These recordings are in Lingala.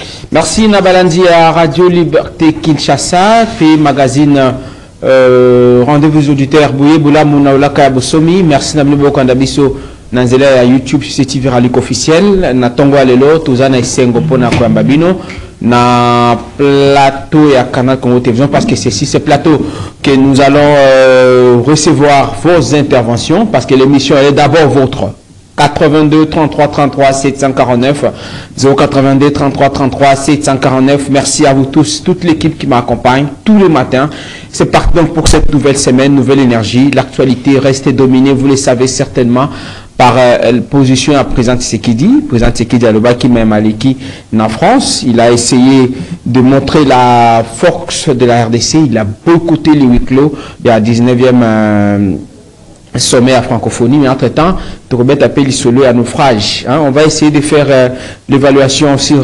Merci Nabalandi à Radio Liberté Kinshasa, puis magazine Rendez-vous auditeurs Bouye Boula Mounaoulaka Bosomi. Merci Nablubo Kandabiso Nanzela à YouTube sur TV Ralik officiel. Natongo Alelo, Tozana Isengo Pona Kwambabino. Na plateau et à Canal Congo Télévision, parce que c'est ici ce plateau que nous allons recevoir vos interventions, parce que l'émission est d'abord vôtre. 82 33 33 749 082 33 33 749. Merci à vous tous, toute l'équipe qui m'accompagne tous les matins. C'est parti donc pour cette nouvelle semaine, nouvelle énergie. L'actualité reste dominée, vous le savez certainement, par position à président Tshisekedi. Président Tshisekedi Aloba qui même Aleki en France. Il a essayé de montrer la force de la RDC. Il a boycotté les huis clos. Il y a 19e sommet à francophonie, mais entre-temps, Tourobet appelle isolé à naufrage. Hein? On va essayer de faire l'évaluation sur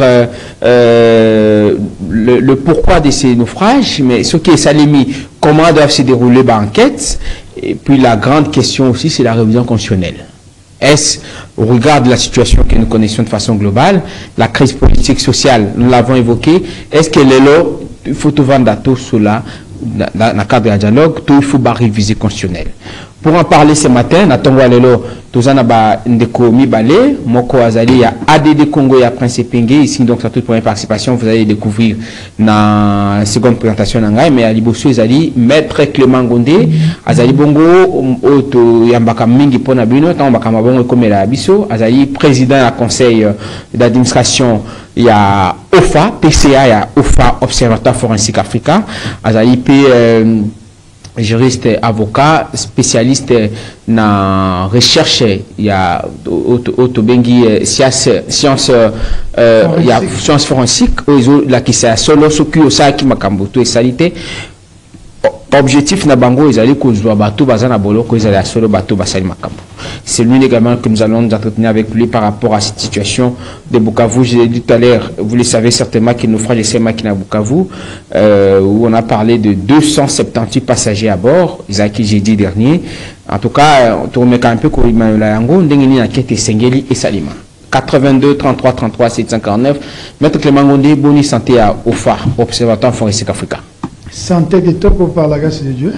le pourquoi de ces naufrages, mais ce qui est salimi, comment doivent se dérouler l'enquête. Et puis la grande question aussi, c'est la révision constitutionnelle. Est-ce, au regard de la situation que nous connaissons de façon globale, la crise politique, sociale, nous l'avons évoqué, est-ce qu'elle est là, il faut tout vendre tout cela, dans le cadre du dialogue, tout il faut réviser constitutionnel. Pour en parler ce matin, Natongo Alelo, Tozanaba Ndeko Mibale, Moko Azali, ya ADD Congo, ya Prince Penge, ici donc sur toute première participation, vous allez découvrir dans la seconde présentation d'Angaï, mais à Libosu Azali, Maître Clément Gondé, Azali Bongo, Oto Yambaka Mingi Ponabino, Tambaka Mabongo Komela Abiso, Azali président du conseil d'administration, il y a OFA, PCA, il y a OFA, Observatoire Forensique Africain, Azali P. Juriste, avocat, spécialiste dans recherche, il y a autobengi sciences forensiques, là qui c'est solo soki osaki makamboto et salité. Objectif na bango ils allaient kozwa bateau bazana boloko ils allaient solo bateau basali makambo. C'est lui également que nous allons nous entretenir avec lui par rapport à cette situation de Bukavu. Je l'ai dit tout à l'heure, vous le savez certainement qu'il nous fera laisser Makina Bukavu, où on a parlé de 278 passagers à bord, Isaki jeudi dernier. En tout cas, on tourne un peu comme il la yango, ndengeni enquête Sengeli et Salima. 82 33 33 749. Maître Clément Gondé, bonne santé à OFA, Observatoire Forensique Africain. Santé de top par la grâce de Dieu.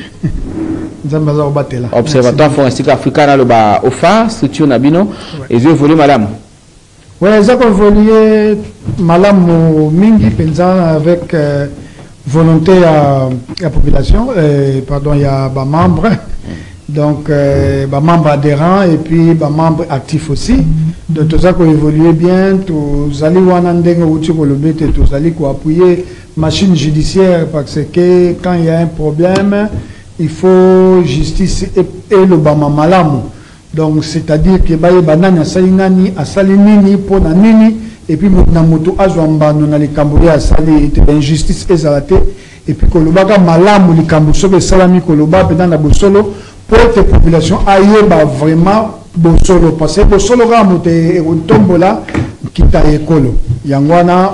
Observatoire Forensique Africain, le bas OFA, structure Nabino, et je voulais madame. Oui, ça qu'on voulait madame Mingi Penza avec volonté à la population, pardon, il y a des membres, donc des membres adhérents et puis des membres actifs aussi. De tout ça qu'on évolue bien, tous allez wanandeng ou tu tous allez appuyer machine judiciaire parce que quand il y a un problème, il faut justice et le bama malamu. Donc c'est-à-dire que baye banani asali nani asali nini pour na nini et puis na moto azwamba no na likambo ya asali injustice ezalate et puis kolobaka malamu likambo sobe salami koloba pendant na bosolo pour que la population aille vraiment bosolo parce que bosolo ga moto e tombola kita ekolo yangwana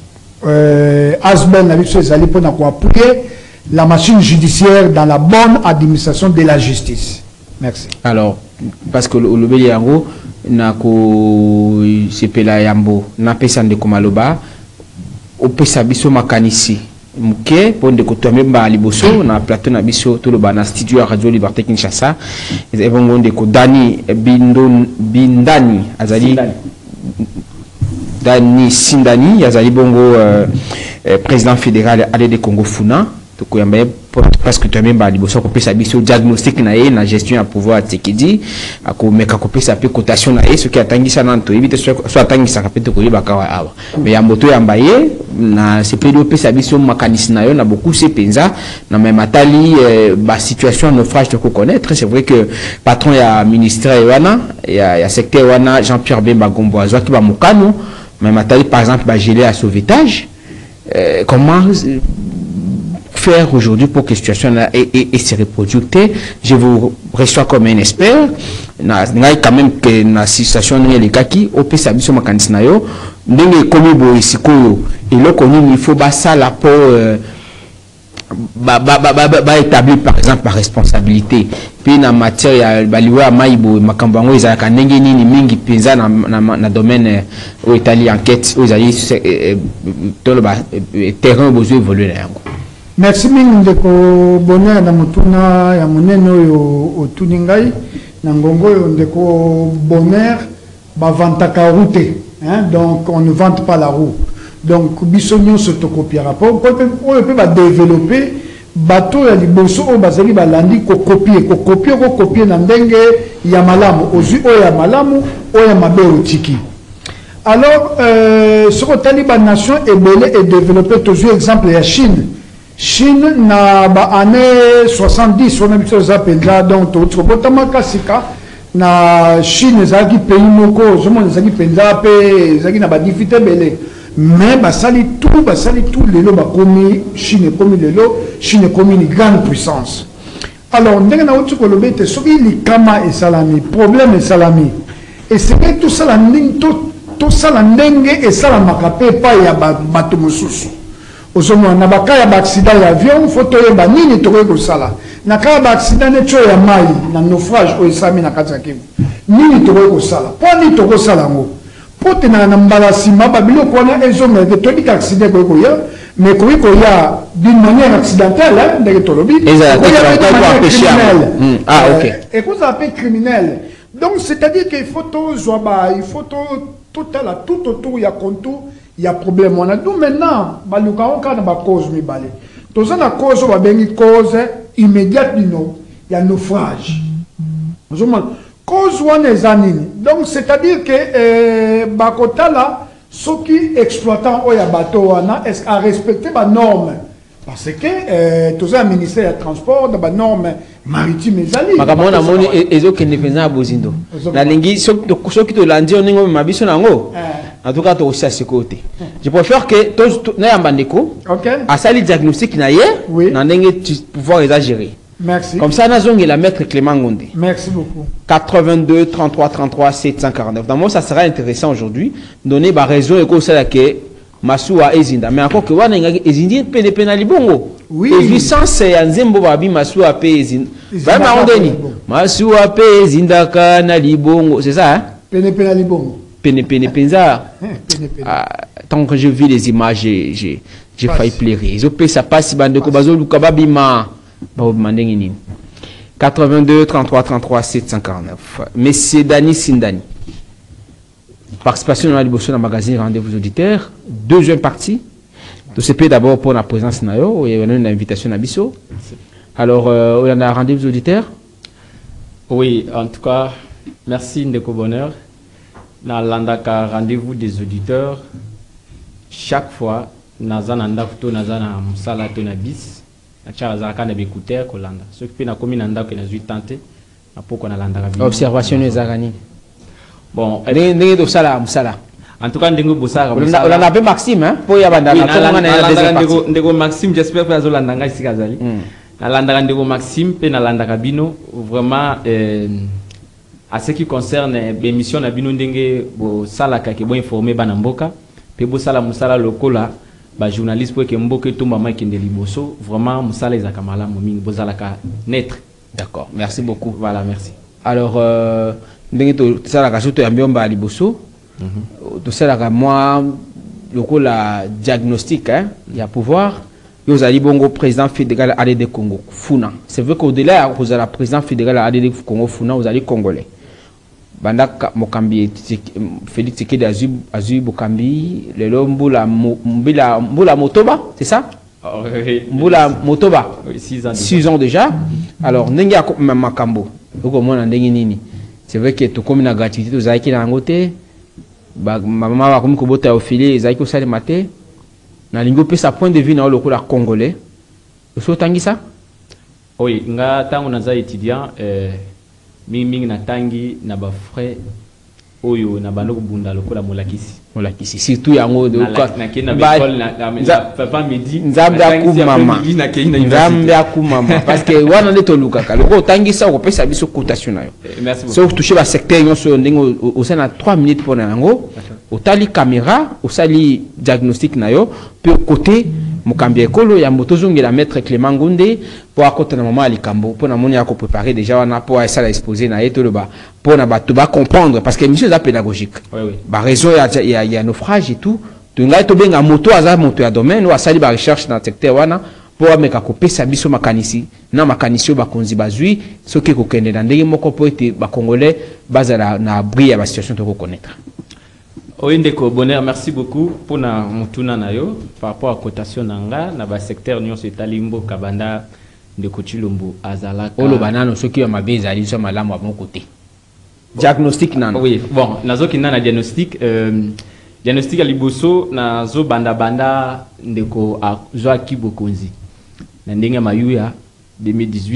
Asben a vu ses alliés pour appuyer la machine judiciaire dans la bonne administration de la justice. Merci. Alors, parce que le Béliango n'a que Sepela Yambo n'a pas de Komaloba, au Pesabiso Makanisi. Mouké, pour de côté même à Liboso, na plateau na biso tout le bana studio à Radio Liberté Kinshasa. Ils vont de Dani Bindani Azali. Dani Sindani, Yazali Bongo, président fédéral ADD Congo Funa, parce que tu as même un diagnostic na gestion à pouvoir Tshisekedi, à sa cotation ce qui a tangi ça dans tout, évite soit tangi ça capite ko bakawa awa. Mais ya moto ya mbaye na CPDOP sa biso mécanisme na yo na beaucoup c'est penza na même atali ba situation naufrage de connaître, c'est vrai que patron ya ministère wana ya secteur wana Jean-Pierre Bemba Gomboazo qui ba mokano même atali par exemple ba gelé à sauvetage comment faire aujourd'hui pour que la situation se reproduise. Je vous reçois comme un expert. Quand même que la situation n'est pas le cas qui au PSA biso makanisi na yo ndenge komi bo isiko et le connu il faut basa la pour établir par exemple par responsabilité puis na matière ya liwa maibo makambo yango ezalaka ndenge nini mingi penza na domaine où etali enquête où ezali toloba terrain besoin évoluer na yango. Merci mingi ndeko bonheur na mutuna ya monene oyo otuni ngai na ngongo oyo ndeko bonheur bavantaka route, hein, donc on ne vante pas la roue. Donc bisogno se to copiera on peut pas développer bateau ya liboso o bazali balandi ko copier na ndenge ya malamu ozu o ya malamu o ya mabe otiki. Alors ce que taliban nation ebele et développé toujours exemple ya Chine na ba année 70 on a vu ça penza donc to botama kasika na Chine ezaki pays moko zo mon ezaki penza pe ezaki na ba difficulté belé. Mais basali tout lelo bakomi Chine komi lelo Chine komi une grande puissance. Alors ndenge na utu kolobe te soki likama et salami problème et salami et c'est que tout ça la ndenge tout ça la ndenge et salamaka pe pa ya bato mosusu ozomona na baka ya accident ya avion photo yeba nini tokoki kosala na kaka ba accident neto ya mai na naufrage o esami na kati ya Kivu nini tokoki kosala po ni tokosala ngo pote na mbalasima babilo kona ezonga de toni accident ko ya mais ko ya d'une manière accidentelle hein de tolobi ah OK et qu'on appelle criminel donc c'est-à-dire qu'il faut tout autour il y a contour il y a problème on a nous maintenant baluka on kana ba cause mi balé to ça na cause ba bengi cause immédiate il y a naufrage cause one ezanini donc c'est-à-dire que bakotala ceux qui exploitant oya bateau wana est à respecter ba normes parce que tout ça ministère du transport da ba normes maritimes ezali makamona moni ezokende penza bozindo na lingi soki to landi oningo mabiso nango en tout cas to aussi côté je préfère que na yambandeko à sali diagnostic na ye na ndenge pouvoir exagérer. Merci. Comme ça, nous avons la maître Clément Gondé. Merci beaucoup. 82 33 33 749. Dans moi, ça sera intéressant aujourd'hui. Donner ma raison et que c'est que Massoua Ezinda. Mais encore que Wana Ezindi penali bongo. Oui. Et licence et Nzembo Babi Massoua Pe Ezinda. Vraiment Ondeni. Massoua Pe Ezinda Kanali bongo. C'est ça, hein? Penali bongo. Penza. Tant que je vis les images, j'ai failli pleurer. Ils ont payé ça passe bande de Bazo Lukababima. 82 33 33 749. Monsieur Dani Sindani. Participation dans la Liboso dans le magazine Rendez-vous auditeurs. Deuxième partie. Tout ce pays d'abord pour la présence nayo. Il y a une invitation à Bisso. Alors, on a un rendez-vous auditeurs. Oui, en tout cas, merci Ndeko Bonheur. Dans l'andaka rendez-vous des auditeurs. Chaque fois, nazana futo nazana musala tona bis. Observation des aranis. Bon, en tout cas, on a Maxime, hein, pour Maxime, j'espère que vous avez ici Kazali. Maxime, Bino, vraiment, à ce qui concerne l'émission Nabino Ndenge, Salaka qui est informé Banamboka, Pebo Sala Musala Lokola. Ba journaliste pour que mboke to mama qui liboso vraiment musala izakamala momingi bozalaka naître. D'accord, merci beaucoup. Voilà, merci. Alors ndenge to sala ka soto ya mbiomba liboso to sala ka moi lokola diagnostic hein ya pouvoir yo ali bongo président fédéral ADD Congo Funa. C'est vrai qu'au-delà vous avez président fédéral ADD Congo Funa vous allez congolais. Banda Mokambi Félix Tshisekedi Azu Bokambi lelo mbula Motoba, c'est ça? Mbula Motoba. 6 ans déjà. Alors ndenge ya makambo. Oko mona ndenge nini. C'est vrai que to comme na gratuité to zaiki na ngote. Ba mama ba comme ko bota ofili zaiki osale maté. Na lingo pe sa point de vue na lokola congolais. Oso tangi ça? Oui, nga tango naza étudiant mingi na tangi na ba frais oyo na bando kubunda lokola molakisi surtout yango de na kena école na papa midi nzambe akumama parce que wana neto lukaka loko tangi sa ko pesa biso cotation nayo. Merci beaucoup. Sauf toucher ba secteur nyonso ndingo au sein na 3 minutes pour nango au tali caméra au sali diagnostic nayo puis côté Mukambia Ekolo ya Motozongi la maître Clément Gondé pour akota na maman Alikambo pour na moni ya ko préparer déjà wana pour essayer exposer na yeto ba pour na ba to ba comprendre parce que mission est pédagogique. Oui oui. Ba raison ya naufrage et tout. Tu ngai to benga moto aza moto ya domaine ou asali ba recherche dans secteur wana pour ameka ko pesa biso makanisi na makanisi ba konzi bazui soki ko kende na ndenge moko po ete ba congolais bazala na abri ya ba situation to ko connaître. Oyendeko bonheur, merci beaucoup pour na mutuna na yo par rapport à cotation nanga na ba secteur nyonso etalimbo kabanda ndeko Chilombo azalaka. Olo banano soki ya mabeza ali so malamu à mon côté. Diagnostic nano. Oui, bon, nazo kinana diagnostic diagnostic à liboso nazo banda ndeko Joaki Bokonzi. Na ndenge mayuya 2018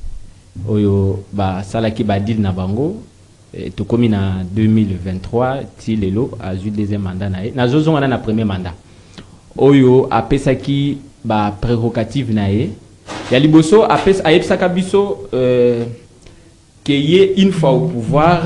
oyo ba salaki ba deal na bango. Tout comme en 2023, Tilelo a eu deuxième mandat. Nazo on a premier mandat. Oyo a pesaki ba prérogative nae. Ya liboso a pes a epsaka biso que y une fois au pouvoir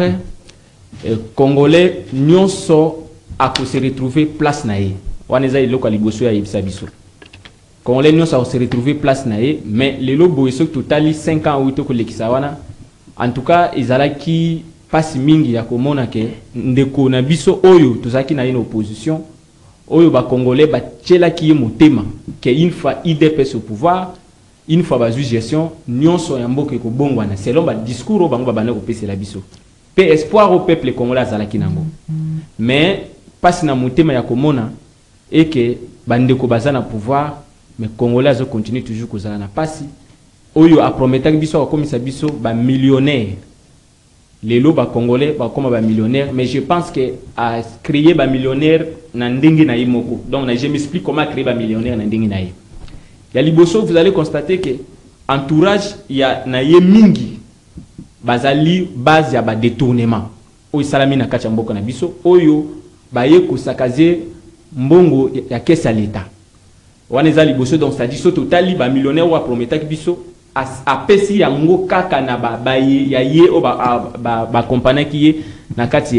congolais nyonso a ko se retrouver place nae. Waneza iloko liboso ya epsa biso. Congolais nyonso a se retrouver place nae, mais les lobo eso totali 5 ans ou to ko lekisawana. En tout cas, ils qui pasi mingi ya komona ke ndeko na biso oyo tozaki na une opposition oyo ba congolais ba tchela ki motema ke une fois IDPS au pouvoir une fois ba gestion nyonso ya mboka ko bongwana selon ba discours bango ba bana ko pesa la biso pe espoir au peuple congolais azalaki nango mais pasi na motema ya komona et que bandeko bazana pouvoir mais congolais azo continue toujours kozala na pasi oyo a prometaki biso ko komisa biso ba millionnaire les lots congolais comme ba millionnaire mais je pense que à créer ba millionnaire na ndenge na imoko donc je m'explique comment créer ba millionnaire na ndenge na yi ya liboso vous allez constater que entourage ya na ye mingi bazali base ya ba détournement oyo salami na kacha mboka na biso oyo ba ye ko sakaze mbongo ya kesa l'état wana za liboso donc ça dit so totali ba millionnaire wa prometaki biso a pesi yango kaka na ba ye o ba compagnie qui est na kati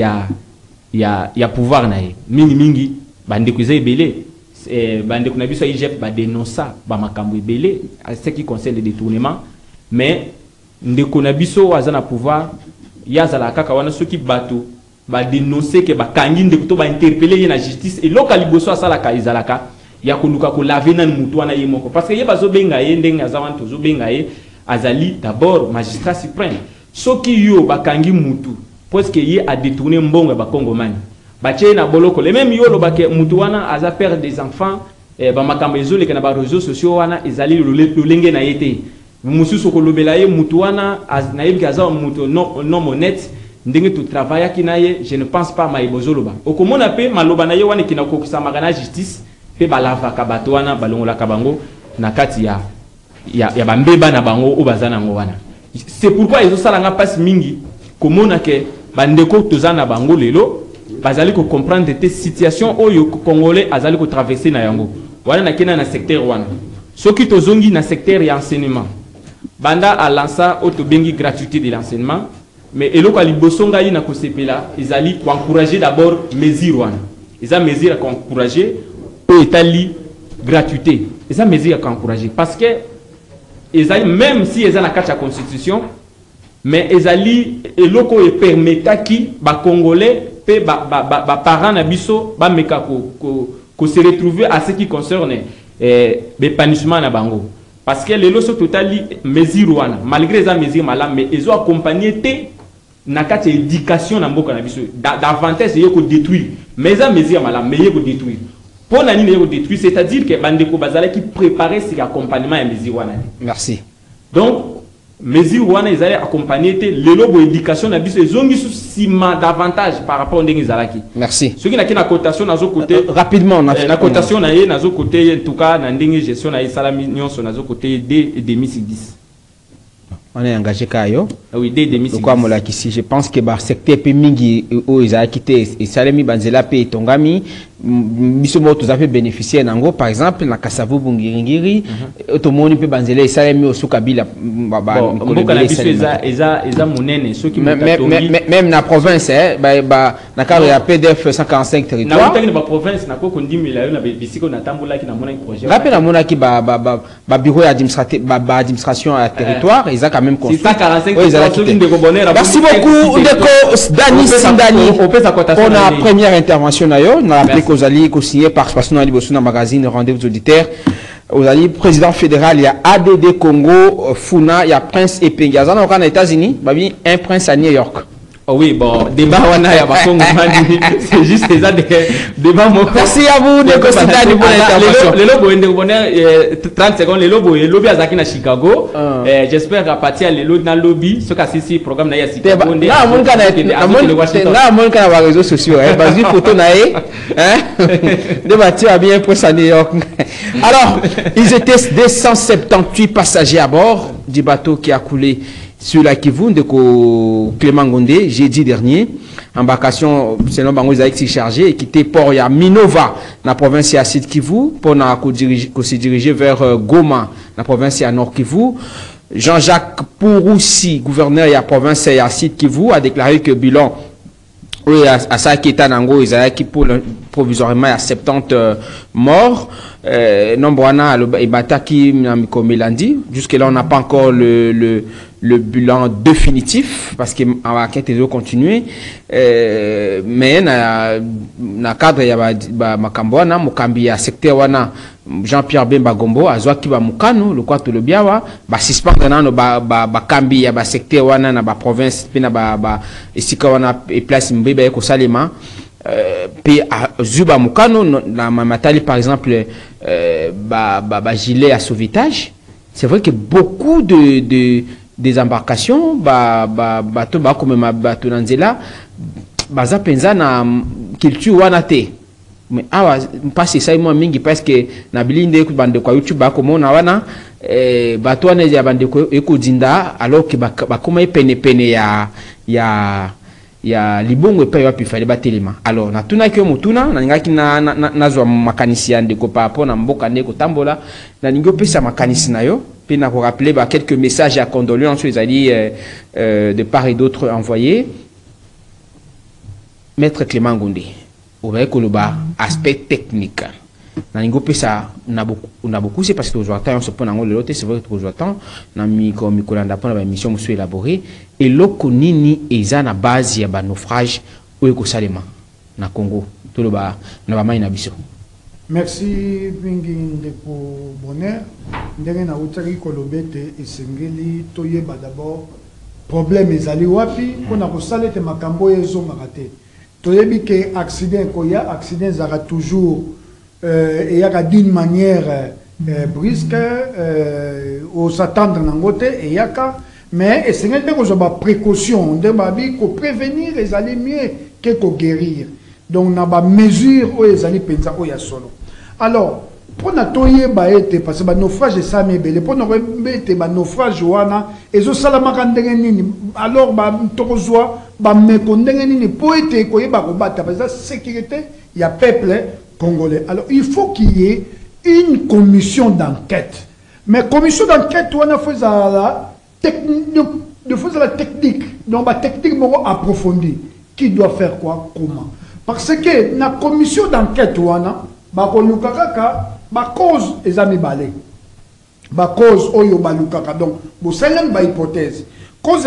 ya pouvoir na ye mingi bandeko za ebele bandeko na biso IGF ba dénonça ba makambo ebele à ce qui concerne le détournement mais ndeko na biso azana pouvoir yazala kaka wana soki bato ba dénoncer que ba kangi ndeko to ba interpeller ye na justice et loka liboso asala ka izalaka ya koluka ko laver na mutu wana ye moko parce que ye bazo benga ye ndenge azawan tozo benga ye azali d'abord magistrat suprême soki yo bakangi mutu parce que ye a détourné mbongo ba kongomani bache na boloko le même yo lo bake mutu wana aza père des enfants ba makambo ezole na ba réseaux sociaux wana ezali lolenge na yete mususu ko lobela ye mutu wana na yebi kaza mutu non honnête ndenge to travailler kinaye je ne pense pas maibozoloba okomona pe maloba na ye wana kina ko kisama na justice pe balava kabato wana balongola kabango na kati ya bambeba na bango o bazana ngo wana c'est pourquoi ils osalanga passe mingi komona ke bandeko tozana bango lelo bazali ko comprendre des situations oyo congolais azali ko traverser na yango wana na kena na secteur wana soki tozongi na secteur ya enseignement banda a lança autobengi gratuité de l'enseignement mais eloko libosonga yi na ko sepela ezali ko encourager d'abord mesure wana eza mesure à encourager Étali gratuité et ça mesure à encourager parce que même si ils ont la constitution mais ezali eloko e permettra qui ba congolais pe ba parents na biso ba meka ko se retrouver à ce qui concerne l'épanouissement na bango parce que les loso totali mesure wana malgré ça mesure malam mais ils ont accompagné té na kati éducation na mboka na biso davantage yeko détruire mais ça mesure malam mais yeko détruire pour la ligne détruire c'est-à-dire que bandeko bazala qui préparer cet accompagnement à mesure wana merci donc mesure wana ils allaient accompagner le lobo éducation na biso zongi sous ciment davantage par rapport à ndengizalaki merci ce qui na kina cotation nazo côté rapidement na cotation na ye nazo côté en tout cas na ndenge gestion na salami nyonso nazo côté D et demi sur 10 on est engagé Kayo. Oui, dès 2006. Quoi moi ici, je pense que bah secteur Pemingi où ils ont quitté et Salemi Banzela Pe Tongami, bisomo tous avez bénéficié nango par exemple na Kasavu Bungiringiri, tout le monde peut Banzela et Salemi au Soukabila bon mboka na biso eza monene ceux qui même na province bah na cadre ya PDF 145 territoires na ba province na ko kondimila yo na bisiko na tambola ki na mona projet rappel na mona ki ba bureau administratif ba administration à territoire ils ont quand même construit 145 merci beaucoup ndeko Dani Sindani pour la première intervention na yo na rappelé que vous allez co-signer par Spasona Liboso na magazine Rendez-vous auditeurs. Vous allez président fédéral, il y a ADD Congo, Funa, il y a Prince Epenga. Vous avez aux États-Unis, un prince à New York. Oh oui, bon, débat wana ya Congo, c'est juste ça débat moko. Merci à vous de constater pour l'intervention. Le lobo ende bonheur 30 secondes le lobo et lobby azaki na Chicago. J'espère qu'à partir le lobby na lobby ce cas si programme na ya Chicago. Là mon kana na réseaux sociaux parce que photo na de voiture à bien pour à New York. Alors, ils étaient 278 passagers à bord du bateau qui a coulé sur la Kivu de Clément Gondé jeudi dernier. Embarcation selon Bango Zaïk chargé et quitté port ya Minova la province ya Sud Kivu pour se diriger vers Goma la province ya Nord Kivu. Jean-Jacques Pouroussi, gouverneur de la province ya Sud Kivu, a déclaré que bilan oui, à ça qui est à Nango, ils ont qui pour provisoirement à 70 morts. Nombre et Bataki Melandi. Jusque là, on n'a pas encore le bilan définitif parce que l'enquête est continuer. Mais na cadre il y a Makambwana, Mukambi à secteur wana Jean-Pierre Bemba Gombo, Azwa Kiba Mukano, le quoi tout le biawa, ba suspendre na ba Kambi ya ba secteur wana na ba province pe na ba esika wana et place mbeba ko salema. Puis à Zuba Mukano, la Matali par exemple, gilet à sauvetage. C'est vrai que beaucoup des embarcations, bateau comme bateau Nanzela, baza penza na culture wanate. Mais passe ça moi mingi parce que na bilinde ku bande kwa YouTube ba komona wana bateau wana ya bande ko ekodinda alors que ba koma pene ya libongo epai wapi fale batelema alors na tuna ki mutuna na ngaki na zwa makanisi ya ndeko pa rapport na mboka ndeko tambola na ningo pesa makanisi na yo pe na ko rappeler quelques messages à condoléances les alliés de part et d'autre envoyés. Maître Clément Gondé au vrai koloba aspect technique na ningo pesa na beaucoup c'est parce que aujourd'hui on se prend en le c'est vrai que aujourd'hui na mikolanda pour la mission monsieur élaboré et loko nini eza na base ya ba naufrage ou ekosalema na Congo to lo ba na ba mai na biso. Merci bingi ndeko bonheur ndenge na utaki kolobete esengeli toyeba d'abord problème ezali wapi pona ko salete makambo ezonga te toyebi ke accident zara toujours et y a d'une manière brusque au s'attendre nangote et y a mais c'est une précaution de babi ko prévenir les aller mieux que ko guérir donc na ba mesure o les aller pensa o ya solo alors pour na toye ba ete parce que ba naufrage ça mebele pour na ete ba naufrage wana ezo salama kandenge nini alors ba tokozwa ba mekondenge nini pour ete ko yeba ko bata parce que sécurité il y a peuple congolais. Alors, il faut qu'il y ait une commission d'enquête. Mais commission d'enquête, on a fait la technique. Donc, la technique approfondie. Qui doit faire quoi, comment. Parce que la commission d'enquête, on a cause des amis balés. La cause, oyo balukaka. Donc, vous avez une hypothèse. Cause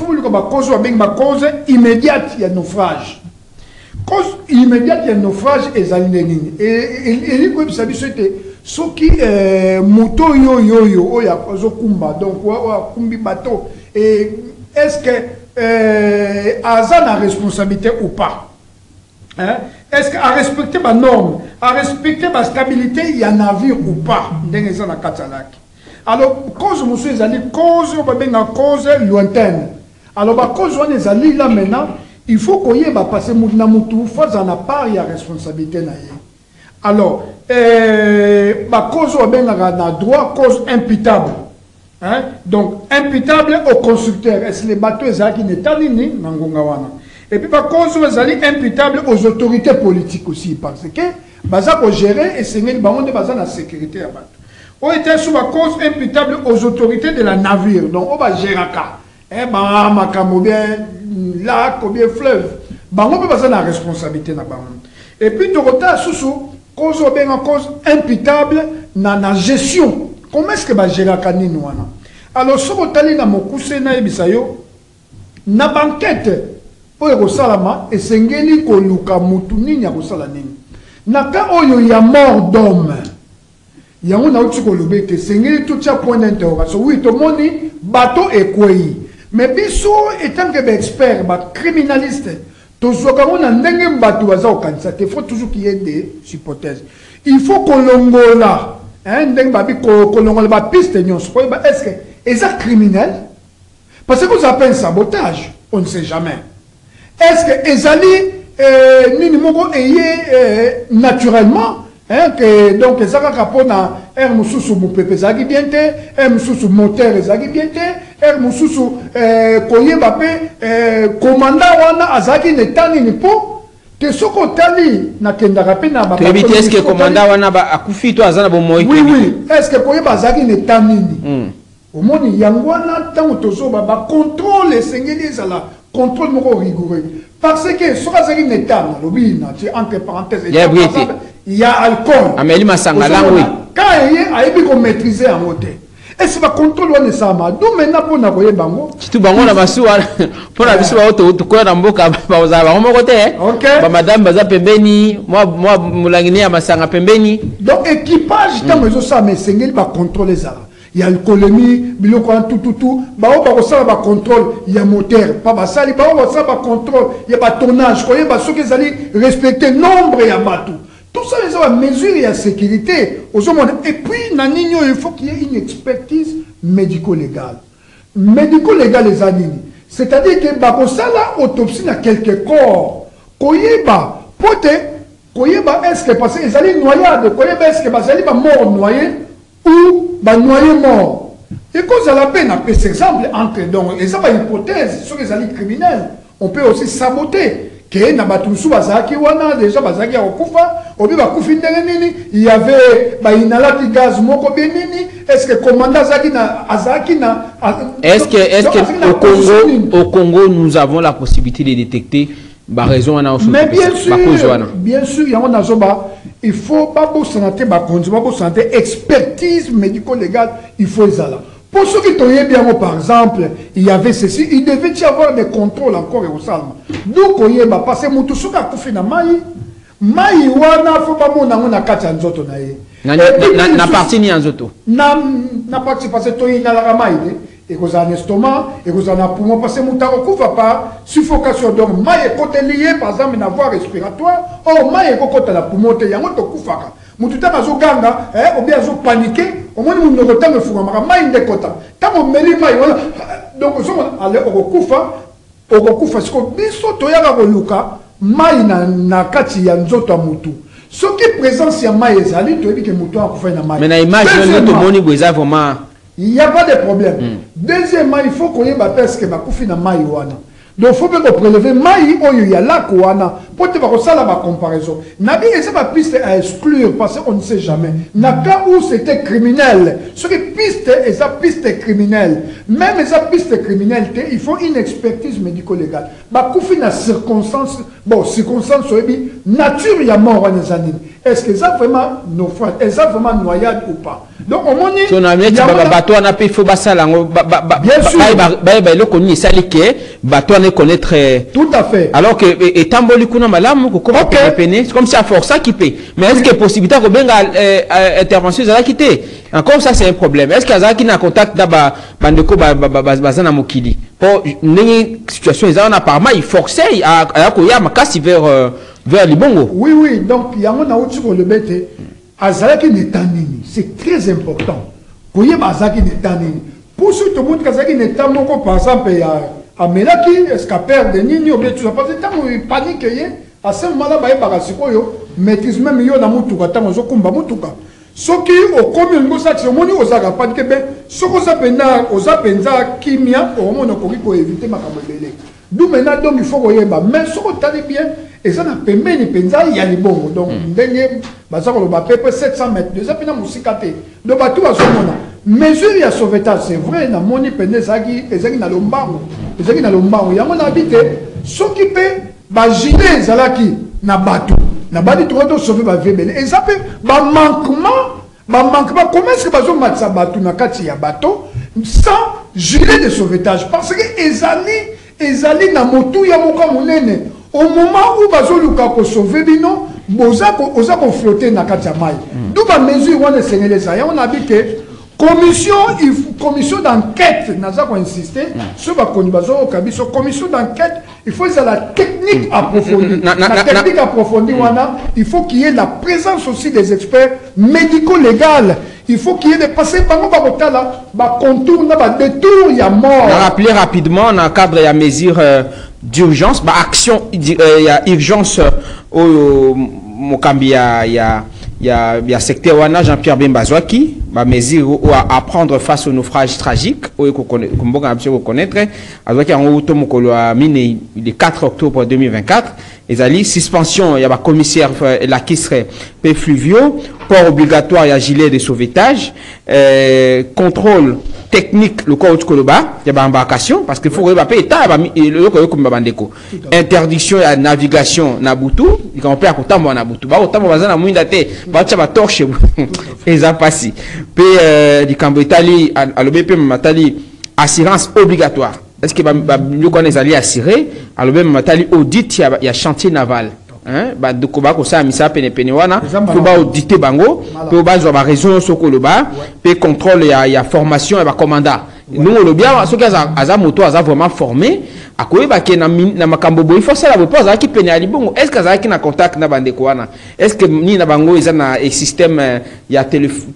immédiate, il y a naufrage. Cause immédiate il y a naufrage et alineni et lui comme ça c'était ce qui moto yo oya kumba donc kumbi bateau et est-ce que Azan a responsabilité ou pas hein? Est-ce qu'à respecter ma norme à respecter ma stabilité il y a navire ou pas ndenge ça na Katalaki alors cause monsieur ezali cause ba cause lointaine alors ba cause on ezali là maintenant il faut qu'on y ait passé na mutu face en a part il y a responsabilité na ye. Alors ba cause o ben na droit cause imputable Hein? Donc, imputable au constructeur. Est-ce que les bateaux qui n'est pas nini, et puis par contre, vous allez imputable aux autorités politiques aussi, parce que baza pour gérer et c'est une bande de la sécurité à bateau. On était sous la cause imputable aux autorités de la navire. Donc, on va gérer ça. Eh ben, makamo bien lac ou bien fleuve. Ben, on peut passer la responsabilité na ba. Et puis de retard sous cause bien en cause imputable na na gestion. Comment est-ce que ba gérer ka nini wana? Alors so botali na mokuse na ebisayo na banquette oyo ko salama esengeli ko luka mutu nini ya ko sala nini. Na ka oyo ya mort d'homme. Yango na uti ko lobete esengeli tout ça point d'interrogation. Oui, to moni bateau ekweyi. Mais biso étant que expert, criminaliste, il faut toujours qu'il y ait des hypothèses. Il faut que l'on là, la piste, est-ce que c'est criminel? Parce que vous appelez sabotage, on ne sait jamais. Est-ce que c'est naturellement? Que donc les rapona air mususu mupepe zagi biente air mususu moteur zagi biente air mususu koyeba pe commandant wana azaki netani ni po te soko tali na kendaka pe na ba est-ce que commandant wana ba akufi to azana bo moyi oui est-ce que koyeba zagi netani ni omoni yango wana tango tozo ba contrôle sengeli zala contrôle moko rigoureux parce que soka zagi netani lobi na entre parenthèses il y a alcool. Amélie Massangala, oui. Quand il y a maîtriser en côté. Et c'est pas contrôle on est ça ma. D'où maintenant pour n'avoir bango. Si tu bango na masu pour la biso auto to ko na mboka ba uzaba ngo côté. OK. Ba madame baza pembeni, moi mulangini ya masanga pembeni. Donc équipage tant que ça mais sengeli ba contrôler ça. Il y a alcoolémie, biloko tout ba ko ça ba contrôle, il y a moteur, pas ba sali ba ko ça ba contrôle, il y a ba tonnage, ko ba ceux qui allient respecter nombre ya bateau. Tout ça, les ont mesure et sécurité. Et puis, il faut qu'il y ait une expertise médico-légale. Médico-légale, les années. C'est-à-dire que la autopsie dans quelques corps. Koyeba, pote, koyeba, est-ce que parce qu'ils allaient noyade, koyeba, est-ce que parce qu'ils allaient mort noyé ou noyé mort. Et cause à la peine, après cet exemple, entre donc, et ça, hypothèse, sur les alliés criminels, on peut aussi saboter. Que na batusu bazaki wana déjà bazaki okufa obi bakufi ndengenini il y avait ba inalati gaz moko benini est-ce que commandant azaki na est-ce que au Congo nous avons la possibilité de détecter ba raison wana mais bien sûr il y a on azoba il faut pas pour santé ba konzi ba pour santé expertise médico-légale il faut ezala. Pour ceux qui t'ont bien, par exemple, il y avait ceci, il devait y avoir des contrôles encore et au salma. D'où Koyeba, parce que Moutoussouka Koufina Maï, Maï wana, faut pas mon na kati anzoto na ye. Na parti ni anzoto. Na parti parce que toi na la maï, et que ça un estomac, et que ça un poumon, parce que Moutaro Koufa pas, suffocation. Donc, Maï est côté lié, par exemple, une voie respiratoire, or Maï est côté la poumon, te yangoto Koufaka. Moutouta mazo ganga, ou bien azo paniqué, au moins nous ne retardons pas, mais il kota. Tant on met les mailles, donc on allait au Kufa, parce que biso toyaka koluka, maille na kati ya nzoto mutu. Ce qui est présent sur maille ezali, tu dis que mutu a kufa na maille. Mais na image de moni boza vraiment. Il n'y a pas de problème. Deuxièmement, il faut qu'on y ait parce que bakufi na maille wana. Donc, il faut que prélever maï ou il y a là quoi pour te faire ça la comparaison. Nabi et ça ma piste à exclure parce qu'on ne sait jamais. Naka où c'était criminel. Ce qui piste et sa piste criminelle. Même sa piste criminelle, il faut une expertise médico-légale. Bah koufi na circonstance, bon circonstance nature il y a mort en années. Est-ce que ça vraiment nos frères, est-ce ça vraiment noyade ou pas? Donc au moins si on a mis bateau on a pu faut ça là bien sûr le connu ça les bateau on connaître tout à fait alors que étant boli kuna malamu ko comment peiner c'est comme ça force ça qui paye mais est-ce que possibilité ko benga intervention ça quitter encore ça c'est un problème est-ce qu'il y a qui na contact d'aba bandeko bazana mokili pour une situation ils ont apparemment il forçait à koya makasi vers Libongo. Oui donc il y a on a aussi pour le bête azalaki netanini c'est très important koyeba azalaki netanini pour ceux tout le monde kazaki netamoko par exemple ya amelaki escapeur de nini ou bien tout ça parce que tant panique ye à ce moment là ba yeba sikoyo maîtrise même yo na mutuka tant zo kumba mutuka Ce qui au commun de ça, c'est moni aux agapades que ben, ce qu'on s'appelle aux apenza kimia, au moment où on éviter ma camélé. D'où maintenant donc il faut qu'on y ait mais ce qu'on t'a bien, et ça n'a pas mis les penza, il y a les bons. Donc, dernier, ça on va payer 700 mètres. Deux apena moussicate. Donc, tout à ce moment-là. Mesure il y a sauvetage, c'est vrai, na moni penza qui na lombango, qui na lombango. Il y a mon habité, ce qui peut, bah gilet zalaki na bateau. Na badi tout le sauver ma vie et ça peut manquement comment est-ce que bazo matsa bateau na kati ya bateau sans gilet de sauvetage parce que ezali na motu ya moka monene au moment où bazo luka ko sauver bino boza ko flotter na kati ya mai d'où ba mesure on est ça on a dit que commission d'enquête naza ko insister sur ba konibazo kabiso commission d'enquête il faut ça la technique approfondie la technique approfondie wana il faut qu'il y ait la présence aussi des experts médico-légaux il faut qu'il y ait des passés bango ba botala ba contour na ba détour ya mort on a rappelé rapidement dans le cadre ya mesure d'urgence ba action ya urgence au mokambi ya secteur wana Jean-Pierre Bembazwaki ba mesure à prendre face au naufrage tragique au komboka na ko connaître azwaki en auto mokolo a mine le 4 octobre 2024 ezali suspension ya ba commissaire la kisre pe fluvio port obligatoire ya gilet de sauvetage contrôle technique le corps koloba ya ba embarcation parce qu'il faut que ba pe état ba le ko ko bandeko interdiction ya navigation na butu il on peut akotamba na butu ba otamba bazana mwinda te ba tcha ba torche eza pasi pe du cambo Italie à l'OBP matali assurance obligatoire est-ce que nous connaissons ali assuré à l'OBP matali audit ya chantier naval hein ba doko ba ko sa misa pene wana ko ba auditer bango pe ba zo ba raison sokoloba pe contrôle ya formation et ba commandant nous le bien ce que aza moto aza vraiment formé akoyeba ke na makambo boy faut ça la pose aki pene ali bongo est-ce que aza ki na contact na bandeko wana est-ce que ni na bango ils na système ya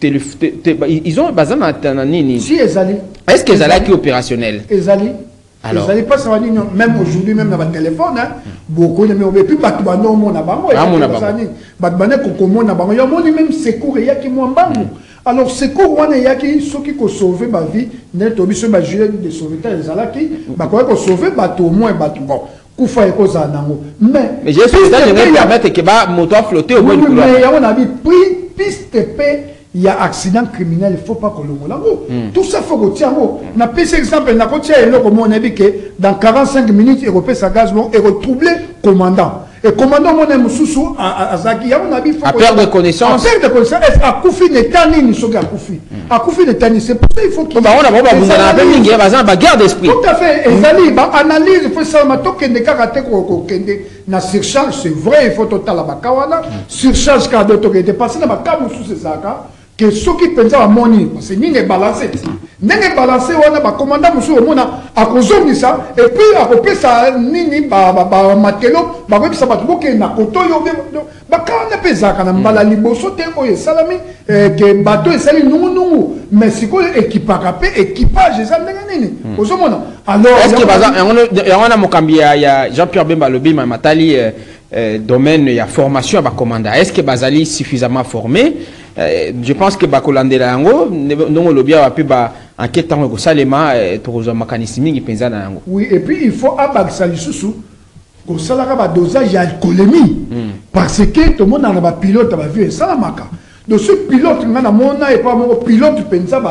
ils ont bazana na nini si ezali est-ce que ezali ki opérationnel ezali alors ezali pas ça même aujourd'hui même na ba téléphone hein beaucoup de mais puis batu bano mona bango batu bane ko komona bango yo moni même secours ya ki mwambango alors secours wana ya ki soki ko sauver ma vie net obiso ba gilet de sauvetage ezalaki ba ko sauver batu au moins batu bon kufa eko za nango mais je suis de permettre que ba moto flotter au moins du couloir mais on a dit piste p il y a accident criminel, il ne faut pas que l'on tout ça, il faut que l'on n'a pas exemple, n'a pas on a dit que dans 45 minutes, il repère sa gaz et retrouver commandant. Et commandant, on aime sous à Zaki, on a dit à perdre connaissance. À perdre connaissance, à Koufi Netani, nous sommes à Koufi. À Koufi Netani, c'est pour ça qu'il faut qu'il y ait une guerre d'esprit. Tout à fait. Et Zali, analyse, il faut savoir que les karaté na surcharge, c'est vrai, il faut total la bakawana. Surcharge car d'autres qui étaient passés dans ma cave sous ces accords. Que ceux qui pensent à money, parce que n'y est balancé. N'est balancé, on a commandant monsieur au monde à cause de ça, et puis à côté ça, nini, matelo, ça va tout na koto yo, quand on a fait ça, quand on a la liboso, salami, que bateau et sali, non, mais c'est quoi équipage, et ça, nini, au monde. Alors, est-ce que on a mon cambia, il y a Jean-Pierre Bemba Lobi, Matali, domaine, il y a formation à commandant. Est-ce que Bazali suffisamment formé? Je pense que Bakolandela Yango, non le bien a pu enquête en Salema, pour un mécanisme qui pense à Yango. Oui, et puis il faut abaxali sous au salaire de dosage d'alcoolémie. Parce que tout le monde a un pilote à vu ça la maca. Donc ce pilote, on a et pas mon pilote pensa